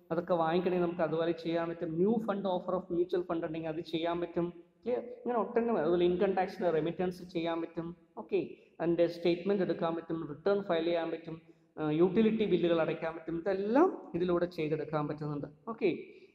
Speaker 1: അതൊക്കെ വാങ്ങിക്കണമെങ്കിൽ നമുക്ക് അതുപോലെ ചെയ്യാൻ പറ്റും. New fund offer of mutual fund ഉണ്ടെങ്കിൽ അത് ചെയ്യാൻ പറ്റും. ഇങ്ങനെ ഒട്ടനവധി, അതുപോലെ ഇൻകം ടാക്സിൻ്റെ റെമിറ്റൻസ് ചെയ്യാൻ പറ്റും. ഓക്കെ, അതിൻ്റെ സ്റ്റേറ്റ്മെൻറ്റ് എടുക്കാൻ പറ്റും, റിട്ടേൺ ഫയൽ ചെയ്യാൻ പറ്റും, യൂട്ടിലിറ്റി ബില്ലുകൾ അടയ്ക്കാൻ പറ്റും. ഇതെല്ലാം ഇതിലൂടെ ചെയ്തെടുക്കാൻ പറ്റുന്നുണ്ട്. Okay,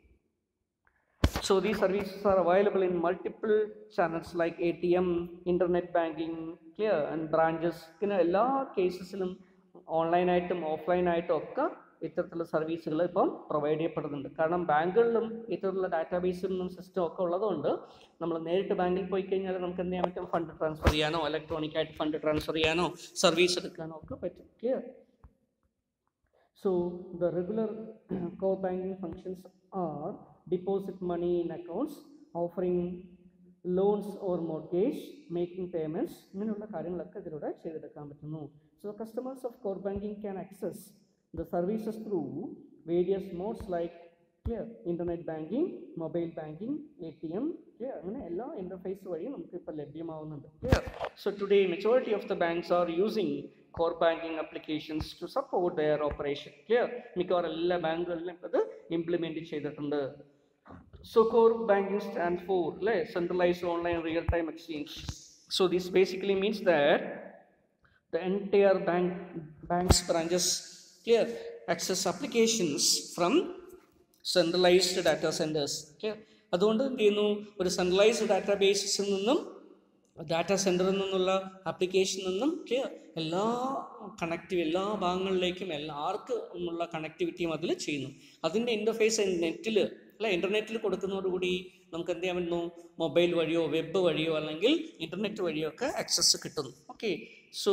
Speaker 1: so these services are available in multiple channels like A T M, internet banking, clear, and branches. ഇങ്ങനെ എല്ലാ കേസസിലും ഓൺലൈനായിട്ടും ഓഫ്ലൈനായിട്ടും ഒക്കെ ഇത്തരത്തിലുള്ള സർവീസുകൾ ഇപ്പം പ്രൊവൈഡ് ചെയ്യപ്പെടുന്നുണ്ട്. കാരണം ബാങ്കുകളിലും ഇത്തരത്തിലുള്ള ഡാറ്റാബേസും സിസ്റ്റം ഒക്കെ ഉള്ളതുകൊണ്ട് നമ്മൾ നേരിട്ട് ബാങ്കിൽ പോയി കഴിഞ്ഞാൽ നമുക്ക് എന്ത് ചെയ്യാൻ പറ്റും, ഫണ്ട് ട്രാൻസ്ഫർ ചെയ്യാനോ ഇലക്ട്രോണിക് ആയിട്ട് ഫണ്ട് ട്രാൻസ്ഫർ ചെയ്യാനോ സർവീസ് എടുക്കാനോ ഒക്കെ പറ്റും. Clear? So the regular core banking functions are deposit money in accounts, offering loans or mortgage, making payments, ഇങ്ങനെയുള്ള കാര്യങ്ങളൊക്കെ ഇതിലൂടെ ചെയ്തെടുക്കാൻ പറ്റുന്നു. So customers of core banking can access the services through various modes like clear internet banking, mobile banking, A T M, clear, അങ്ങനെ എല്ലാ interface വഴി നമുക്ക് ഇപ്പോൾ ലഭ്യമാവുന്നുണ്ട്. Clear? So today majority of the banks are using core banking applications to support their operation. Clear? മിക്കവാറും എല്ലാ ബാങ്കുകളിലും ഇത് implement ചെയ്തിട്ടുണ്ട്. So core banking stands for like, centralized online real-time exchange. So this basically means that the entire bank bank's branches clear access applications from centralized data centers. Clear? അതുകൊണ്ട് എന്ത് ചെയ്യുന്നു, ഒരു centralised ഡാറ്റാബേസിൽ നിന്നും ഡാറ്റാ സെൻറ്ററിൽ നിന്നുള്ള ആപ്ലിക്കേഷനിൽ നിന്നും ക്ലിയർ എല്ലാ കണക്റ്റീവ് എല്ലാ ഭാഗങ്ങളിലേക്കും എല്ലാവർക്കും ഉള്ള കണക്ടിവിറ്റിയും അതിൽ ചെയ്യുന്നു. അതിൻ്റെ ഇൻ്റർഫേസ് നെറ്റിൽ അല്ല ഇൻ്റർനെറ്റിൽ കൊടുക്കുന്നതോടുകൂടി നമുക്ക് എന്ത് ചെയ്യാൻ പറ്റുന്നു, മൊബൈൽ വഴിയോ വെബ് വഴിയോ അല്ലെങ്കിൽ ഇൻ്റർനെറ്റ് വഴിയോ ഒക്കെ ആക്സസ് കിട്ടുന്നു. Okay, so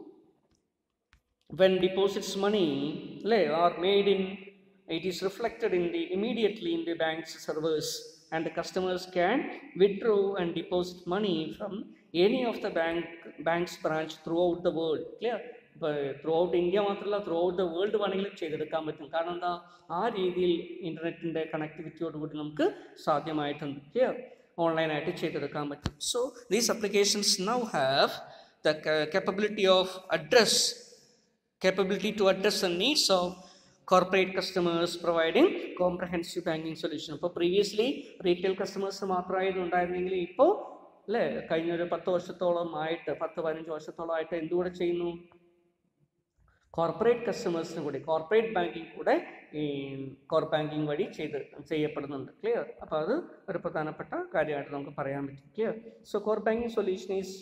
Speaker 1: when deposits money are made in, it is reflected in the immediately in the bank's servers, and the customers can withdraw and deposit money from any of the bank bank's branch throughout the world. Clear? Throughout India മാത്രമല്ല throughout the world വേണമെങ്കിലും ചെയ്തെടുക്കാൻ പറ്റും. കാരണം എന്താ, ആ രീതിയിൽ ഇൻ്റർനെറ്റിൻ്റെ കണക്ടിവിറ്റിയോടുകൂടി നമുക്ക് സാധ്യമായിട്ടുണ്ട്. ക്ലിയർ? ഓൺലൈനായിട്ട് ചെയ്തെടുക്കാൻ പറ്റും. So these applications now have the capability of address capability to address the needs of corporate customers, providing comprehensive banking solution. ഇപ്പോൾ പ്രീവിയസ്ലി റീറ്റെയിൽ കസ്റ്റമേഴ്സ് മാത്രമായത് ഉണ്ടായിരുന്നെങ്കിൽ ഇപ്പോൾ അല്ലേ കഴിഞ്ഞൊരു പത്ത് വർഷത്തോളം ആയിട്ട് പത്ത് പതിനഞ്ച് വർഷത്തോളം ആയിട്ട് എന്തുകൂടെ ചെയ്യുന്നു, കോർപ്പറേറ്റ് കസ്റ്റമേഴ്സിന് കൂടി കോർപ്പറേറ്റ് ബാങ്കിങ് കൂടെ ഈ കോർ ബാങ്കിങ് വഴി ചെയ്ത് ചെയ്യപ്പെടുന്നുണ്ട്. ക്ലിയർ? അപ്പോൾ അത് ഒരു പ്രധാനപ്പെട്ട കാര്യമായിട്ട് നമുക്ക് പറയാൻ പറ്റും. Clear? So core banking solution is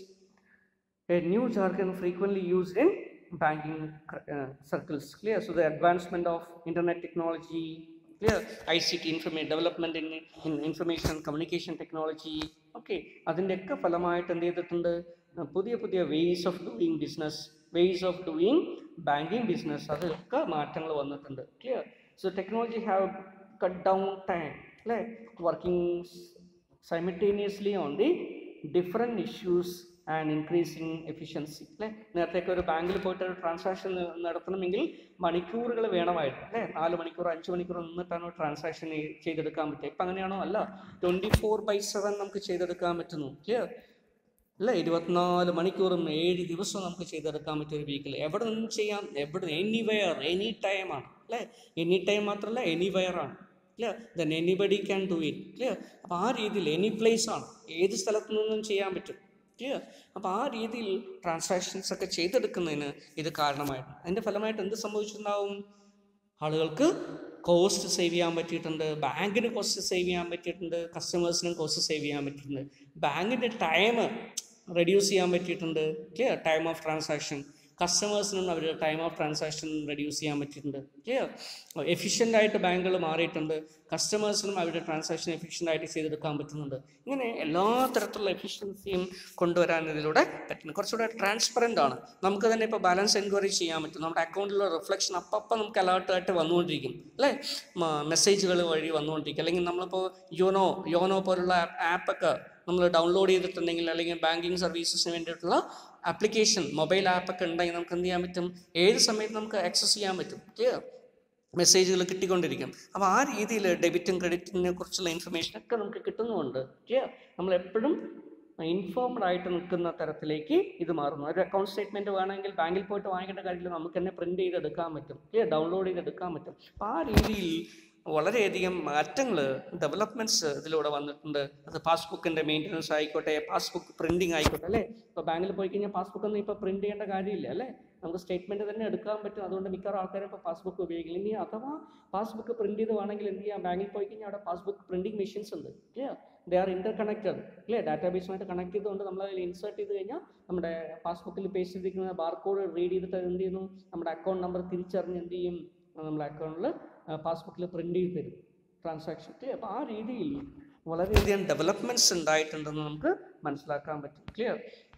Speaker 1: a new jargon frequently used in banking uh, circles. Clear? So the advancement of internet technology, clear, I C T information development in, in information and communication technology. Okay, അതിൻ്റെ ഒക്കെ ഫലമായിട്ട് എന്ത് ചെയ്തിട്ടുണ്ട്, പുതിയ പുതിയ ways of doing business ways of doing banking business അതൊക്കെ മാറ്റങ്ങൾ വന്നിട്ടുണ്ട്. Clear? So technology have cut down time അല്ലേ working simultaneously on the different issues and increasing efficiency. അല്ലേ നേരത്തേക്ക് ഒരു ബാങ്കിൽ പോയിട്ട് ഒരു ട്രാൻസാക്ഷൻ നടത്തണമെങ്കിൽ മണിക്കൂറുകൾ വേണമായിരുന്നു അല്ലേ, നാല് മണിക്കൂർ അഞ്ച് മണിക്കൂർ നിന്നിട്ടാണ് ട്രാൻസാക്ഷൻ ചെയ്തെടുക്കാൻ പറ്റുക. ഇപ്പം അങ്ങനെയാണോ? അല്ല, ട്വൻറ്റി ഫോർ ബൈ സെവൻ നമുക്ക് ചെയ്തെടുക്കാൻ പറ്റുന്നു. ക്ലിയർ? അല്ലേ ഇരുപത്തിനാല് മണിക്കൂറും ഏഴ് ദിവസവും നമുക്ക് ചെയ്തെടുക്കാൻ പറ്റിയ ഒരു വീക്കിൽ എവിടെ നിന്നും ചെയ്യാം, എവിടെ എനിവെയർ എനി ടൈമാണ് അല്ലേ. എനി ടൈം മാത്രമല്ല എനിവെയർ ആണ്. Clear? Then anybody can do it. Clear? അപ്പോൾ ആ രീതിയിൽ എനി പ്ലേസ് ആണ്, ഏത് സ്ഥലത്തു നിന്നും ചെയ്യാൻ പറ്റും. ക്ലിയർ? അപ്പോൾ ആ രീതിയിൽ ട്രാൻസാക്ഷൻസ് ഒക്കെ ചെയ്തെടുക്കുന്നതിന് ഇത് കാരണമായിട്ടുണ്ട്. അതിൻ്റെ ഫലമായിട്ട് എന്ത് സംഭവിച്ചിട്ടുണ്ടാവും, ആളുകൾക്ക് കോസ്റ്റ് സേവ് ചെയ്യാൻ പറ്റിയിട്ടുണ്ട്, ബാങ്കിന് കോസ്റ്റ് സേവ് ചെയ്യാൻ പറ്റിയിട്ടുണ്ട്, കസ്റ്റമേഴ്സിനും കോസ്റ്റ് സേവ് ചെയ്യാൻ പറ്റിയിട്ടുണ്ട്, ബാങ്കിൻ്റെ ടൈം റെഡ്യൂസ് ചെയ്യാൻ പറ്റിയിട്ടുണ്ട്. ക്ലിയർ? ടൈം ഓഫ് ട്രാൻസാക്ഷൻ കസ്റ്റമേഴ്സിനും അവരുടെ ടൈം ഓഫ് ട്രാൻസാക്ഷൻ റെഡ്യൂസ് ചെയ്യാൻ പറ്റിയിട്ടുണ്ട്. ക്ലിയർ? എഫിഷ്യൻ്റ് ആയിട്ട് ബാങ്കുകൾ മാറിയിട്ടുണ്ട്, കസ്റ്റമേഴ്സിനും അവരുടെ ട്രാൻസാക്ഷൻ എഫിഷ്യൻ്റ് ആയിട്ട് ചെയ്തെടുക്കാൻ പറ്റുന്നുണ്ട്. ഇങ്ങനെ എല്ലാ തരത്തിലുള്ള എഫിഷ്യൻസിയും കൊണ്ടുവരാൻ ഇതിലൂടെ പറ്റുന്നു. കുറച്ചുകൂടെ ട്രാൻസ്പെറൻ്റ് ആണ്. നമുക്ക് തന്നെ ഇപ്പോൾ ബാലൻസ് എൻക്വയറി ചെയ്യാൻ പറ്റും, നമ്മുടെ അക്കൗണ്ടിലുള്ള റിഫ്ലക്ഷൻ അപ്പം നമുക്ക് അലേർട്ടായിട്ട് വന്നുകൊണ്ടിരിക്കും അല്ലേ, മെസ്സേജുകൾ വഴി വന്നുകൊണ്ടിരിക്കും. അല്ലെങ്കിൽ നമ്മളിപ്പോൾ യോനോ യോനോ പോലുള്ള ആപ്പൊക്കെ നമ്മൾ ഡൗൺലോഡ് ചെയ്തിട്ടുണ്ടെങ്കിൽ അല്ലെങ്കിൽ ബാങ്കിങ് സർവീസസിന് വേണ്ടിയിട്ടുള്ള ആപ്ലിക്കേഷൻ മൊബൈൽ ആപ്പൊക്കെ ഉണ്ടെങ്കിൽ നമുക്ക് എന്ത് ചെയ്യാൻ പറ്റും, ഏത് സമയത്ത് നമുക്ക് ആക്സസ് ചെയ്യാൻ പറ്റും. ക്ലിയർ? മെസ്സേജുകൾ കിട്ടിക്കൊണ്ടിരിക്കും. അപ്പോൾ ആ രീതിയിൽ ഡെബിറ്റും ക്രെഡിറ്റിനെ കുറിച്ചുള്ള ഇൻഫർമേഷനൊക്കെ നമുക്ക് കിട്ടുന്നുമുണ്ട്. ക്ലിയർ? നമ്മളെപ്പോഴും ഇൻഫോംഡ് ആയിട്ട് നിൽക്കുന്ന തരത്തിലേക്ക് ഇത് മാറുന്നു. ഒരു അക്കൗണ്ട് സ്റ്റേറ്റ്മെൻറ്റ് വേണമെങ്കിൽ ബാങ്കിൽ പോയിട്ട് വാങ്ങിക്കേണ്ട കാര്യത്തിൽ നമുക്ക് തന്നെ പ്രിൻറ്റ് ചെയ്തെടുക്കാൻ പറ്റും. ക്ലിയർ? ഡൗൺലോഡ് ചെയ്തെടുക്കാൻ പറ്റും. അപ്പോൾ ആ രീതിയിൽ വളരെയധികം മാറ്റങ്ങൾ ഡെവലപ്മെൻറ്റ്സ് ഇതിലൂടെ വന്നിട്ടുണ്ട്. അത് പാസ്ബുക്കിൻ്റെ മെയിൻ്റനൻസ് ആയിക്കോട്ടെ, പാസ്ബുക്ക് പ്രിൻറ്റിങ് ആയിക്കോട്ടെ അല്ലേ. ഇപ്പോൾ ബാങ്കിൽ പോയി കഴിഞ്ഞാൽ പാസ്ബുക്ക് ഒന്നും ഇപ്പോൾ പ്രിൻറ്റ് ചെയ്യേണ്ട കാര്യമില്ല അല്ലേ, നമുക്ക് സ്റ്റേറ്റ്മെൻറ്റ് തന്നെ എടുക്കാൻ പറ്റും. അതുകൊണ്ട് മിക്കവാറും ആൾക്കാരും ഇപ്പോൾ പാസ്ബുക്ക് ഉപയോഗിക്കില്ല. ഇനി അഥവാ പാസ്ബുക്ക് പ്രിൻറ്റ് ചെയ്ത് വേണമെങ്കിൽ എന്ത് ചെയ്യാം, ബാങ്കിൽ പോയി കഴിഞ്ഞാൽ അവിടെ പാസ്ബുക്ക് പ്രിൻറ്റിംഗ് മെഷീൻസ് ഉണ്ട്. Clear, they are interconnected. Clear, ഡാറ്റാബേസുമായിട്ട് കണക്ട് ചെയ്തുകൊണ്ട് നമ്മൾ അതിൽ ഇൻസേർട്ട് ചെയ്ത് കഴിഞ്ഞാൽ നമ്മുടെ പാസ്ബുക്കിൽ പേസ്റ്റ് ചെയ്തിരിക്കുന്ന ബാർകോഡ് റീഡ് ചെയ്തിട്ട് എന്ത് ചെയ്യുന്നു, നമ്മുടെ അക്കൗണ്ട് നമ്പർ തിരിച്ചറിഞ്ഞ് എന്ത് ചെയ്യും, നമ്മുടെ അക്കൗണ്ടിൽ പാസ്ബുക്കിൽ പ്രിൻ്റ് ചെയ്ത് തരും ട്രാൻസാക്ഷൻ. ക്ലിയർ, അപ്പോൾ ആ രീതിയിൽ വളരെയധികം ഡെവലപ്മെൻറ്റ്സ് ഉണ്ടായിട്ടുണ്ടെന്ന് നമുക്ക് മനസ്സിലാക്കാൻ പറ്റും. ക്ലിയർ,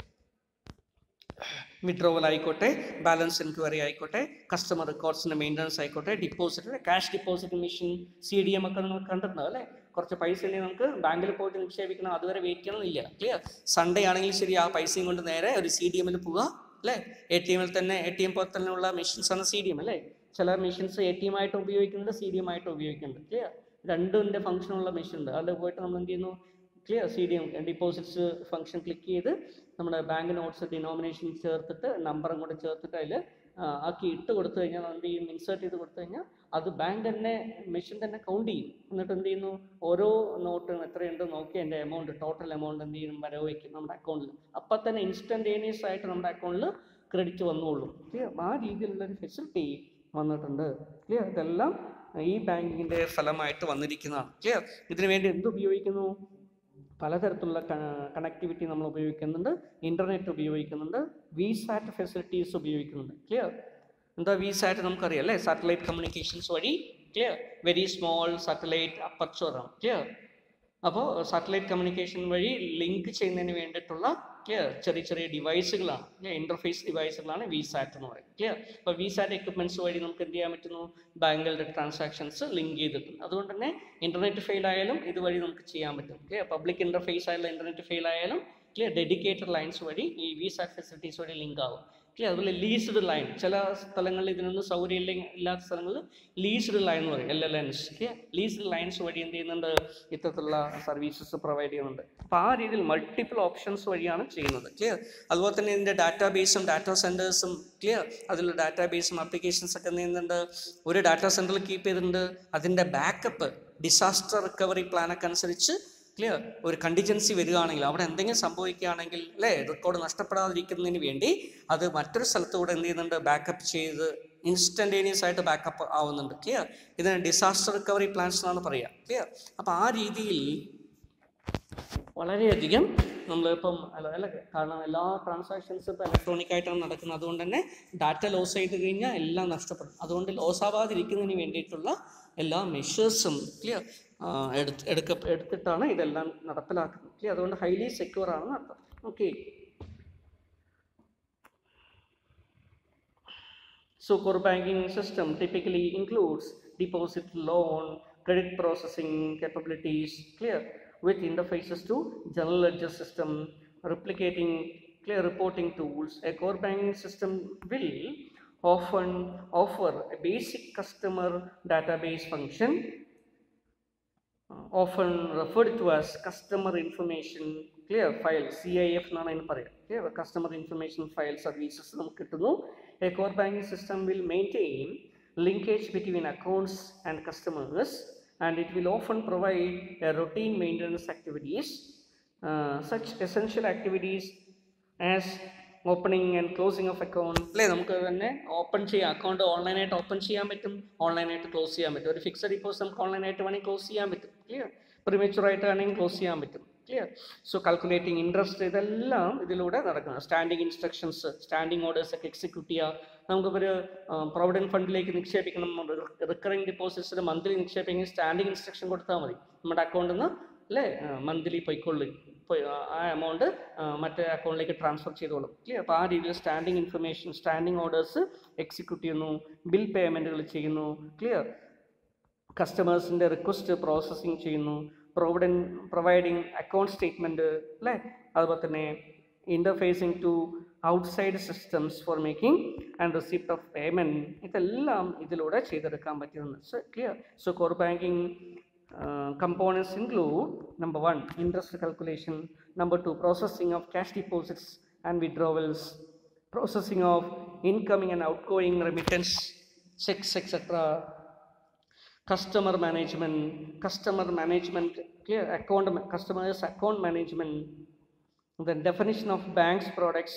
Speaker 1: വിഡ്രോവൽ ആയിക്കോട്ടെ, ബാലൻസ് എൻക്വയറി ആയിക്കോട്ടെ, കസ്റ്റമർ റെക്കോർഡ്സിൻ്റെ മെയിൻ്റനൻസ് ആയിക്കോട്ടെ, deposit, cash deposit machine, C D M ഒക്കെ നിങ്ങൾ കണ്ടിട്ടുണ്ടാവും അല്ലേ. കുറച്ച് പൈസ ഉണ്ടെങ്കിൽ നമുക്ക് ബാങ്കിൽ പോയിട്ട് നിക്ഷേപിക്കണം, അതുവരെ വെയിറ്റ് ചെയ്യണമെന്നില്ല. ക്ലിയർ, സൺഡേ ആണെങ്കിൽ ശരി ആ പൈസയും കൊണ്ട് നേരെ ഒരു സി ഡി എമ്മിൽ പോവുക അല്ലേ. എ ടി എമ്മിൽ തന്നെ എ ടി എം പോലെ തന്നെയുള്ള മെഷീൻസാണ് സി ഡി എം അല്ലേ. ചില മെഷീൻസ് എ ടി എം ആയിട്ട് ഉപയോഗിക്കുന്നുണ്ട്, സി ഡി എം ആയിട്ട് ഉപയോഗിക്കുന്നുണ്ട്. ക്ലിയർ, രണ്ടിൻ്റെ ഫംഗ്ഷനുള്ള മെഷീൻ ഉണ്ട്. അതിൽ പോയിട്ട് നമ്മൾ എന്ത് ചെയ്യുന്നു, clear, C D M deposits function click ചെയ്ത് നമ്മുടെ ബാങ്ക് നോട്ട്സ് ഡിനോമിനേഷൻ ചേർത്തിട്ട് നമ്പറും കൂടെ ചേർത്തിട്ട് അതിൽ ആക്കി ഇട്ട് കൊടുത്തു കഴിഞ്ഞാൽ എന്ത് ചെയ്യും, ഇൻസേർട്ട് ചെയ്ത് കൊടുത്തു കഴിഞ്ഞാൽ അത് ബാങ്ക് തന്നെ മെഷീൻ തന്നെ കൗണ്ട് ചെയ്യും. എന്നിട്ട് എന്ത് ചെയ്യുന്നു, ഓരോ നോട്ടും എത്രയുണ്ട് നോക്കി എൻ്റെ എമൗണ്ട് ടോട്ടൽ എമൗണ്ട് എന്ത് ചെയ്യും വരവ് വയ്ക്കും നമ്മുടെ അക്കൗണ്ടിൽ. അപ്പം തന്നെ ഇൻസ്റ്റൻറ്റേനിയസ് ആയിട്ട് നമ്മുടെ അക്കൗണ്ടിൽ ക്രെഡിറ്റ് വന്നോളും. ക്ലിയർ, ആ രീതിയിലുള്ളൊരു ഫെസിലിറ്റി വന്നിട്ടുണ്ട്. ക്ലിയർ, ഇതെല്ലാം ഈ ബാങ്കിങ്ങിൻ്റെ ഫലമായിട്ട് വന്നിരിക്കുന്നതാണ്. ക്ലിയർ, ഇതിനു വേണ്ടി എന്ത് ഉപയോഗിക്കുന്നു, പലതരത്തിലുള്ള കണക്ടിവിറ്റി നമ്മൾ ഉപയോഗിക്കുന്നുണ്ട്, ഇൻ്റർനെറ്റ് ഉപയോഗിക്കുന്നുണ്ട്, വി സാറ്റ് ഫെസിലിറ്റീസ് ഉപയോഗിക്കുന്നുണ്ട്. ക്ലിയർ, എന്താ വി സാറ്റ് നമുക്കറിയാം അല്ലേ, സാറ്റലൈറ്റ് കമ്മ്യൂണിക്കേഷൻസ് വഴി. ക്ലിയർ, വെരി സ്മോൾ സാറ്റലൈറ്റ് അപ്പർച്ചറാണ്. ക്ലിയർ, അപ്പോൾ സാറ്റലൈറ്റ് കമ്മ്യൂണിക്കേഷൻ വഴി ലിങ്ക് ചെയ്യുന്നതിന് വേണ്ടിയിട്ടുള്ള ക്ലിയർ ചെറിയ ചെറിയ ഡിവൈസുകളാണ്, ഇൻ്റർഫേസ് ഡിവൈസുകളാണ് വി സാറ്റ് എന്ന് പറയുന്നത്. ക്ലിയർ, അപ്പോൾ വി സാറ്റ് എക്യുപ്മെൻറ്റ്സ് വഴി നമുക്ക് എന്ത് ചെയ്യാൻ പറ്റുന്നു, ബാങ്കുകളുടെ ട്രാൻസാക്ഷൻസ് ലിങ്ക് ചെയ്തിട്ടുണ്ട്. അതുകൊണ്ട് തന്നെ ഇൻ്റർനെറ്റ് ഫെയിൽ ആയാലും ഇതുവഴി നമുക്ക് ചെയ്യാൻ പറ്റും. ക്ലിയർ, പബ്ലിക് ഇൻ്റർഫേസ് ആയാലും ഇൻ്റർനെറ്റ് ഫെയിൽ ആയാലും ക്ലിയർ ഡെഡിക്കേറ്റഡ് ലൈൻസ് വഴി ഈ വി സാറ്റ് ഫെസിലിറ്റീസ് വഴി ലിങ്ക് ആവും. ക്ലിയർ, അതുപോലെ ലീസ്ഡ് ലൈൻ, ചില സ്ഥലങ്ങളിൽ ഇതിനൊന്നും സൗകര്യം ഇല്ലെങ്കിൽ ഇല്ലാത്ത സ്ഥലങ്ങളിൽ ലീസ്ഡ് ലൈൻ എന്ന് പറയും, L L Ns. Clear, leased lines വഴി എന്ത് ചെയ്യുന്നുണ്ട്, ഇത്തരത്തിലുള്ള സർവീസസ് പ്രൊവൈഡ് ചെയ്യുന്നുണ്ട്. അപ്പോൾ ആ രീതിയിൽ മൾട്ടിപ്പിൾ ഓപ്ഷൻസ് വഴിയാണ് ചെയ്യുന്നത്. ക്ലിയർ, അതുപോലെ തന്നെ ഇതിൻ്റെ ഡാറ്റാബേസും ഡാറ്റാ സെൻറ്റേഴ്സും. ക്ലിയർ, അതിലുള്ള ഡാറ്റാബേസും ആപ്ലിക്കേഷൻസ് ഒക്കെ എന്ത് ചെയ്യുന്നുണ്ട്, ഒരു ഡാറ്റാ സെൻറ്ററിൽ കീപ്പ് ചെയ്തിട്ടുണ്ട്. അതിൻ്റെ ബാക്കപ്പ് ഡിസാസ്റ്റർ റിക്കവറി പ്ലാനൊക്കെ അനുസരിച്ച് ക്ലിയർ ഒരു കണ്ടിജൻസി വരികയാണെങ്കിൽ, അവിടെ എന്തെങ്കിലും സംഭവിക്കുകയാണെങ്കിൽ അല്ലേ, റെക്കോർഡ് നഷ്ടപ്പെടാതിരിക്കുന്നതിന് വേണ്ടി അത് മറ്റൊരു സ്ഥലത്തുകൂടെ എന്ത് ചെയ്യുന്നുണ്ട്, ബാക്കപ്പ് ചെയ്ത് ഇൻസ്റ്റൻറ്റേനിയസ് ആയിട്ട് ബാക്കപ്പ് ആവുന്നുണ്ട്. ക്ലിയർ, ഇതിന് ഡിസാസ്റ്റർ റിക്കവറി പ്ലാൻസ് എന്നാണ് പറയുക. ക്ലിയർ, അപ്പോൾ ആ രീതിയിൽ വളരെയധികം നമ്മളിപ്പം അല്ല അല്ല കാരണം എല്ലാ ട്രാൻസാക്ഷൻസും ഇപ്പോൾ ഇലക്ട്രോണിക് ആയിട്ടാണ് നടക്കുന്നത്. അതുകൊണ്ട് തന്നെ ഡാറ്റ ലോസ് ചെയ്ത് കഴിഞ്ഞാൽ എല്ലാം നഷ്ടപ്പെടും. അതുകൊണ്ട് ലോസ് ആവാതിരിക്കുന്നതിന് വേണ്ടിയിട്ടുള്ള എല്ലാ മെഷേഴ്സും ക്ലിയർ എടുത്ത് എടുക്ക എടുത്തിട്ടാണ് ഇതെല്ലാം നടപ്പിലാക്കുന്നത്. ക്ലിയർ, അതുകൊണ്ട് ഹൈലി സെക്യൂർ ആണെന്ന് അർത്ഥം. Okay, so core banking system typically includes deposit, loan, credit processing capabilities. Clear, with interfaces to general ledger system, replicating clear reporting tools. A core banking system will often offer a basic customer database function, uh, often referred to as customer information clear file, C I F എന്നാണ് അതിന് പറയുക. Clear, customer information file services നമുക്ക് കിട്ടുന്നു. A core banking system will maintain linkage between accounts and customers, and it will often provide a routine maintenance activities, uh, such essential activities as opening and closing of account. അല്ലേ, നമുക്ക് തന്നെ open ചെയ്യാം, account ഓൺലൈനായിട്ട് open ചെയ്യാൻ പറ്റും, ഓൺലൈനായിട്ട് close ചെയ്യാൻ പറ്റും. ഒരു ഫിക്സഡ് ഡിപ്പോസിറ്റ് നമുക്ക് ഓൺലൈനായിട്ട് വേണമെങ്കിൽ ക്ലോസ് ചെയ്യാൻ പറ്റും. ക്ലിയർ, പ്രിമേച്ചറായിട്ട് വേണമെങ്കിൽ ക്ലോസ് ചെയ്യാൻ പറ്റും. ക്ലിയർ, സോ കാൽക്കുലേറ്റിംഗ് ഇൻട്രസ്റ്റ് ഇതെല്ലാം ഇതിലൂടെ നടക്കുന്നത്. സ്റ്റാൻഡിങ് ഇൻസ്ട്രക്ഷൻസ്, സ്റ്റാൻഡിങ് ഓർഡേഴ്സ് ഒക്കെ എക്സിക്യൂട്ട് ചെയ്യുക. നമുക്കൊരു പ്രൊവിഡൻറ്റ് ഫണ്ടിലേക്ക് നിക്ഷേപിക്കണം, റിക്കറിംഗ് ഡിപ്പോസിറ്റ്സിന് മന്ത്ലി നിക്ഷേപിക്കണം, സ്റ്റാൻഡിങ് ഇൻസ്ട്രക്ഷൻ കൊടുത്താൽ മതി. നമ്മുടെ അക്കൗണ്ടിൽ നിന്ന് അല്ലേ മന്ത്ലി പൊയ്ക്കൊള്ളി ആ എമൗണ്ട് മറ്റേ അക്കൗണ്ടിലേക്ക് ട്രാൻസ്ഫർ ചെയ്തോളും. ക്ലിയർ, അപ്പോൾ ആ രീതിയിൽ standing information, standing orders execute ചെയ്യുന്നു, ബിൽ പേയ്മെൻറ്റുകൾ ചെയ്യുന്നു. ക്ലിയർ, കസ്റ്റമേഴ്സിൻ്റെ റിക്വസ്റ്റ് പ്രോസസ്സിങ് ചെയ്യുന്നു, പ്രൊവിഡൻറ്റ് പ്രൊവൈഡിങ് അക്കൗണ്ട് സ്റ്റേറ്റ്മെൻറ്റ് അല്ലേ, അതുപോലെ തന്നെ interfacing to outside systems for making and receipt of payment, ഇതെല്ലാം ഇതിലൂടെ ചെയ്തെടുക്കാൻ പറ്റുന്നു. So clear, so core banking Uh, components include number one interest calculation, number two processing of cash deposits and withdrawals, processing of incoming and outgoing remittance checks etc., customer management, customer management, clear, account, customers account management, then definition of banks products,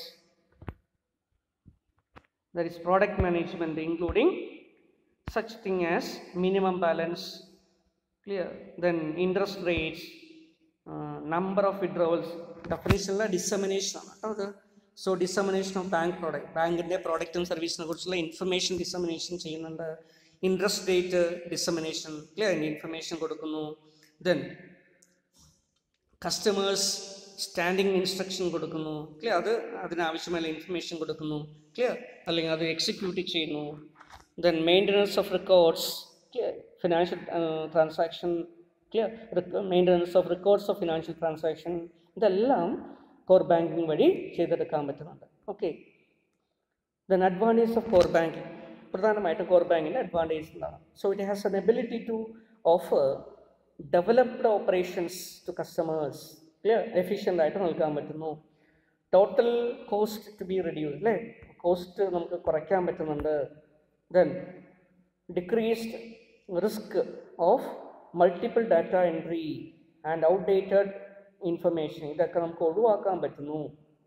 Speaker 1: that is product management, including such thing as minimum balance, clear, then interest rates, uh, number of withdrawals, definition la dissemination ആണ്. So dissemination of bank product, ബാങ്കിൻ്റെ പ്രോഡക്റ്റും സർവീസിനെ കുറിച്ചുള്ള information dissemination ചെയ്യുന്നുണ്ട്. Interest rate dissemination, clear, information കൊടുക്കുന്നു. Then customers standing instruction കൊടുക്കുന്നു, clear, അത് അതിനാവശ്യമായ ഇൻഫർമേഷൻ കൊടുക്കുന്നു, ക്ലിയർ, അല്ലെങ്കിൽ അത് എക്സിക്യൂട്ട് ചെയ്യുന്നു. Then maintenance of records, clear, financial transaction, clear, maintenance of records of financial transaction, ഇതെല്ലാം കോർ ബാങ്കിങ് വഴി ചെയ്തെടുക്കാൻ പറ്റുന്നുണ്ട്. Okay, then advantage of core banking, പ്രധാനമായിട്ടും കോർ ബാങ്കിൻ്റെ അഡ്വാൻറ്റേജ് എന്താണ്? So it has an ability to offer developed operations to customers, clear, efficient ആയിട്ട് നൽകാൻ പറ്റുന്നു. Total cost to be reduce, അല്ലേ, കോസ്റ്റ് നമുക്ക് കുറയ്ക്കാൻ പറ്റുന്നുണ്ട്. Then decreased risk of multiple data entry and outdated information, ഇതൊക്കെ നമുക്ക് ഒഴിവാക്കാൻ പറ്റുന്നു.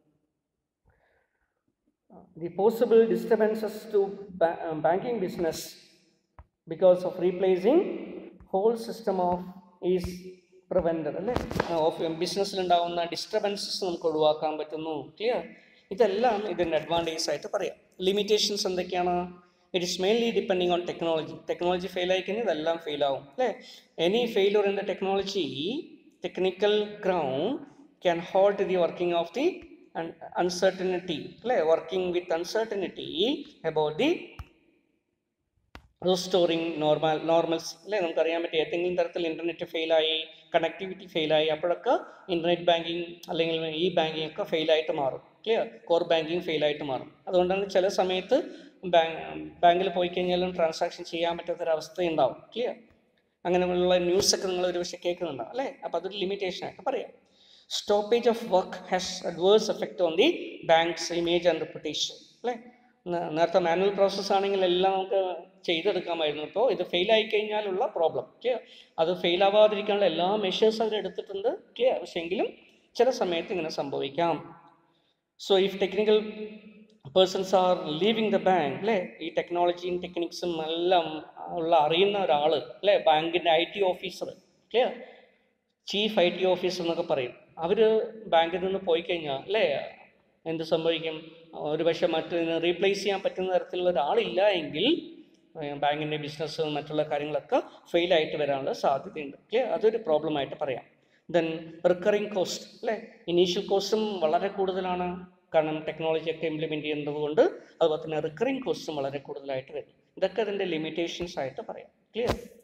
Speaker 1: The possible disturbances to banking business because of replacing whole system of is prevented, അല്ലേ, ഓഫ് ബിസിനസ്സിലുണ്ടാകുന്ന ഡിസ്റ്റർബൻസസ് നമുക്ക് ഒഴിവാക്കാൻ പറ്റുന്നു, ക്ലിയർ. ഇതെല്ലാം ഇതിൻ്റെ അഡ്വാൻറ്റേജ് ആയിട്ട് പറയാം. ലിമിറ്റേഷൻസ് എന്തൊക്കെയാണ്? It is mainly depending on technology. Technology fail ആയി കഴിഞ്ഞാൽ ഇതെല്ലാം ഫെയിൽ ആവും, അല്ലേ. Any failure in the technology, technical ground can halt the working of the un uncertainty, play working with uncertainty about the restoring normal normalcy, അല്ലേ. നമുക്കറിയാൻ പറ്റും ഏതെങ്കിലും തരത്തിൽ ഇൻ്റർനെറ്റ് ഫെയിലായി, കണക്ടിവിറ്റി ഫെയിലായി, അപ്പോഴൊക്കെ ഇൻ്റർനെറ്റ് ബാങ്കിങ് അല്ലെങ്കിൽ ഈ ബാങ്കിങ് ഒക്കെ ഫെയിലായിട്ട് മാറും, ക്ലിയർ, കോർ ബാങ്കിങ് ഫെയിലായിട്ട് മാറും. അതുകൊണ്ടാണ് ചില സമയത്ത് ബാങ്ക് ബാങ്കിൽ പോയി കഴിഞ്ഞാലും ട്രാൻസാക്ഷൻ ചെയ്യാൻ പറ്റാത്തൊരവസ്ഥ ഉണ്ടാവും, ക്ലിയർ. അങ്ങനെയുള്ള ന്യൂസൊക്കെ നിങ്ങൾ ഒരു പക്ഷേ കേൾക്കുന്നുണ്ടാവും, അല്ലേ. അപ്പോൾ അതൊരു ലിമിറ്റേഷനായിട്ട് പറയാം. Stoppage of work has adverse effect on the bank's image and reputation, അല്ലേ. നേരത്തെ മാനുവൽ പ്രോസസ്സ് ആണെങ്കിൽ എല്ലാം നമുക്ക് ചെയ്തെടുക്കാമായിരുന്നു. ഇപ്പോൾ ഇത് ഫെയിലായി കഴിഞ്ഞാലുള്ള പ്രോബ്ലം, ക്ലിയർ, അത് ഫെയിലാവാതിരിക്കാനുള്ള എല്ലാ മെഷേഴ്സ് അവർ എടുത്തിട്ടുണ്ട്, ക്ലിയർ. പക്ഷേ എങ്കിലും ചില സമയത്ത് ഇങ്ങനെ സംഭവിക്കാം. So if technical persons are leaving the bank, അല്ലേ, ഈ ടെക്നോളജിയും ടെക്നിക്സും എല്ലാം ഉള്ള അറിയുന്ന ഒരാൾ, അല്ലേ, ബാങ്കിൻ്റെ I T officer, clear, chief I T officer എന്നൊക്കെ പറയും, അവർ ബാങ്കിൽ നിന്ന് പോയി കഴിഞ്ഞാൽ, അല്ലേ, എന്ത് സംഭവിക്കും? ഒരു പക്ഷേ മറ്റൊന്ന് റീപ്ലേസ് ചെയ്യാൻ പറ്റുന്ന തരത്തിലുള്ള ഒരാളില്ല എങ്കിൽ ബാങ്കിൻ്റെ ബിസിനസ് മറ്റുള്ള കാര്യങ്ങളൊക്കെ ഫെയിലായിട്ട് വരാനുള്ള സാധ്യതയുണ്ട്, ക്ലിയർ. അതൊരു പ്രോബ്ലമായിട്ട് പറയാം. ദെൻ റിക്കറിങ് കോസ്റ്റ്, അല്ലേ, ഇനീഷ്യൽ കോസ്റ്റും വളരെ കൂടുതലാണ്, കാരണം ടെക്നോളജി ഒക്കെ ഇംപ്ലിമെൻറ്റ് ചെയ്യുന്നത് കൊണ്ട്. അതുപോലെ തന്നെ റിക്കറിങ് കോസ്റ്റും വളരെ കൂടുതലായിട്ട് വരും. ഇതൊക്കെ അതിൻ്റെ ലിമിറ്റേഷൻസ് ആയിട്ട് പറയാം, ക്ലിയർ.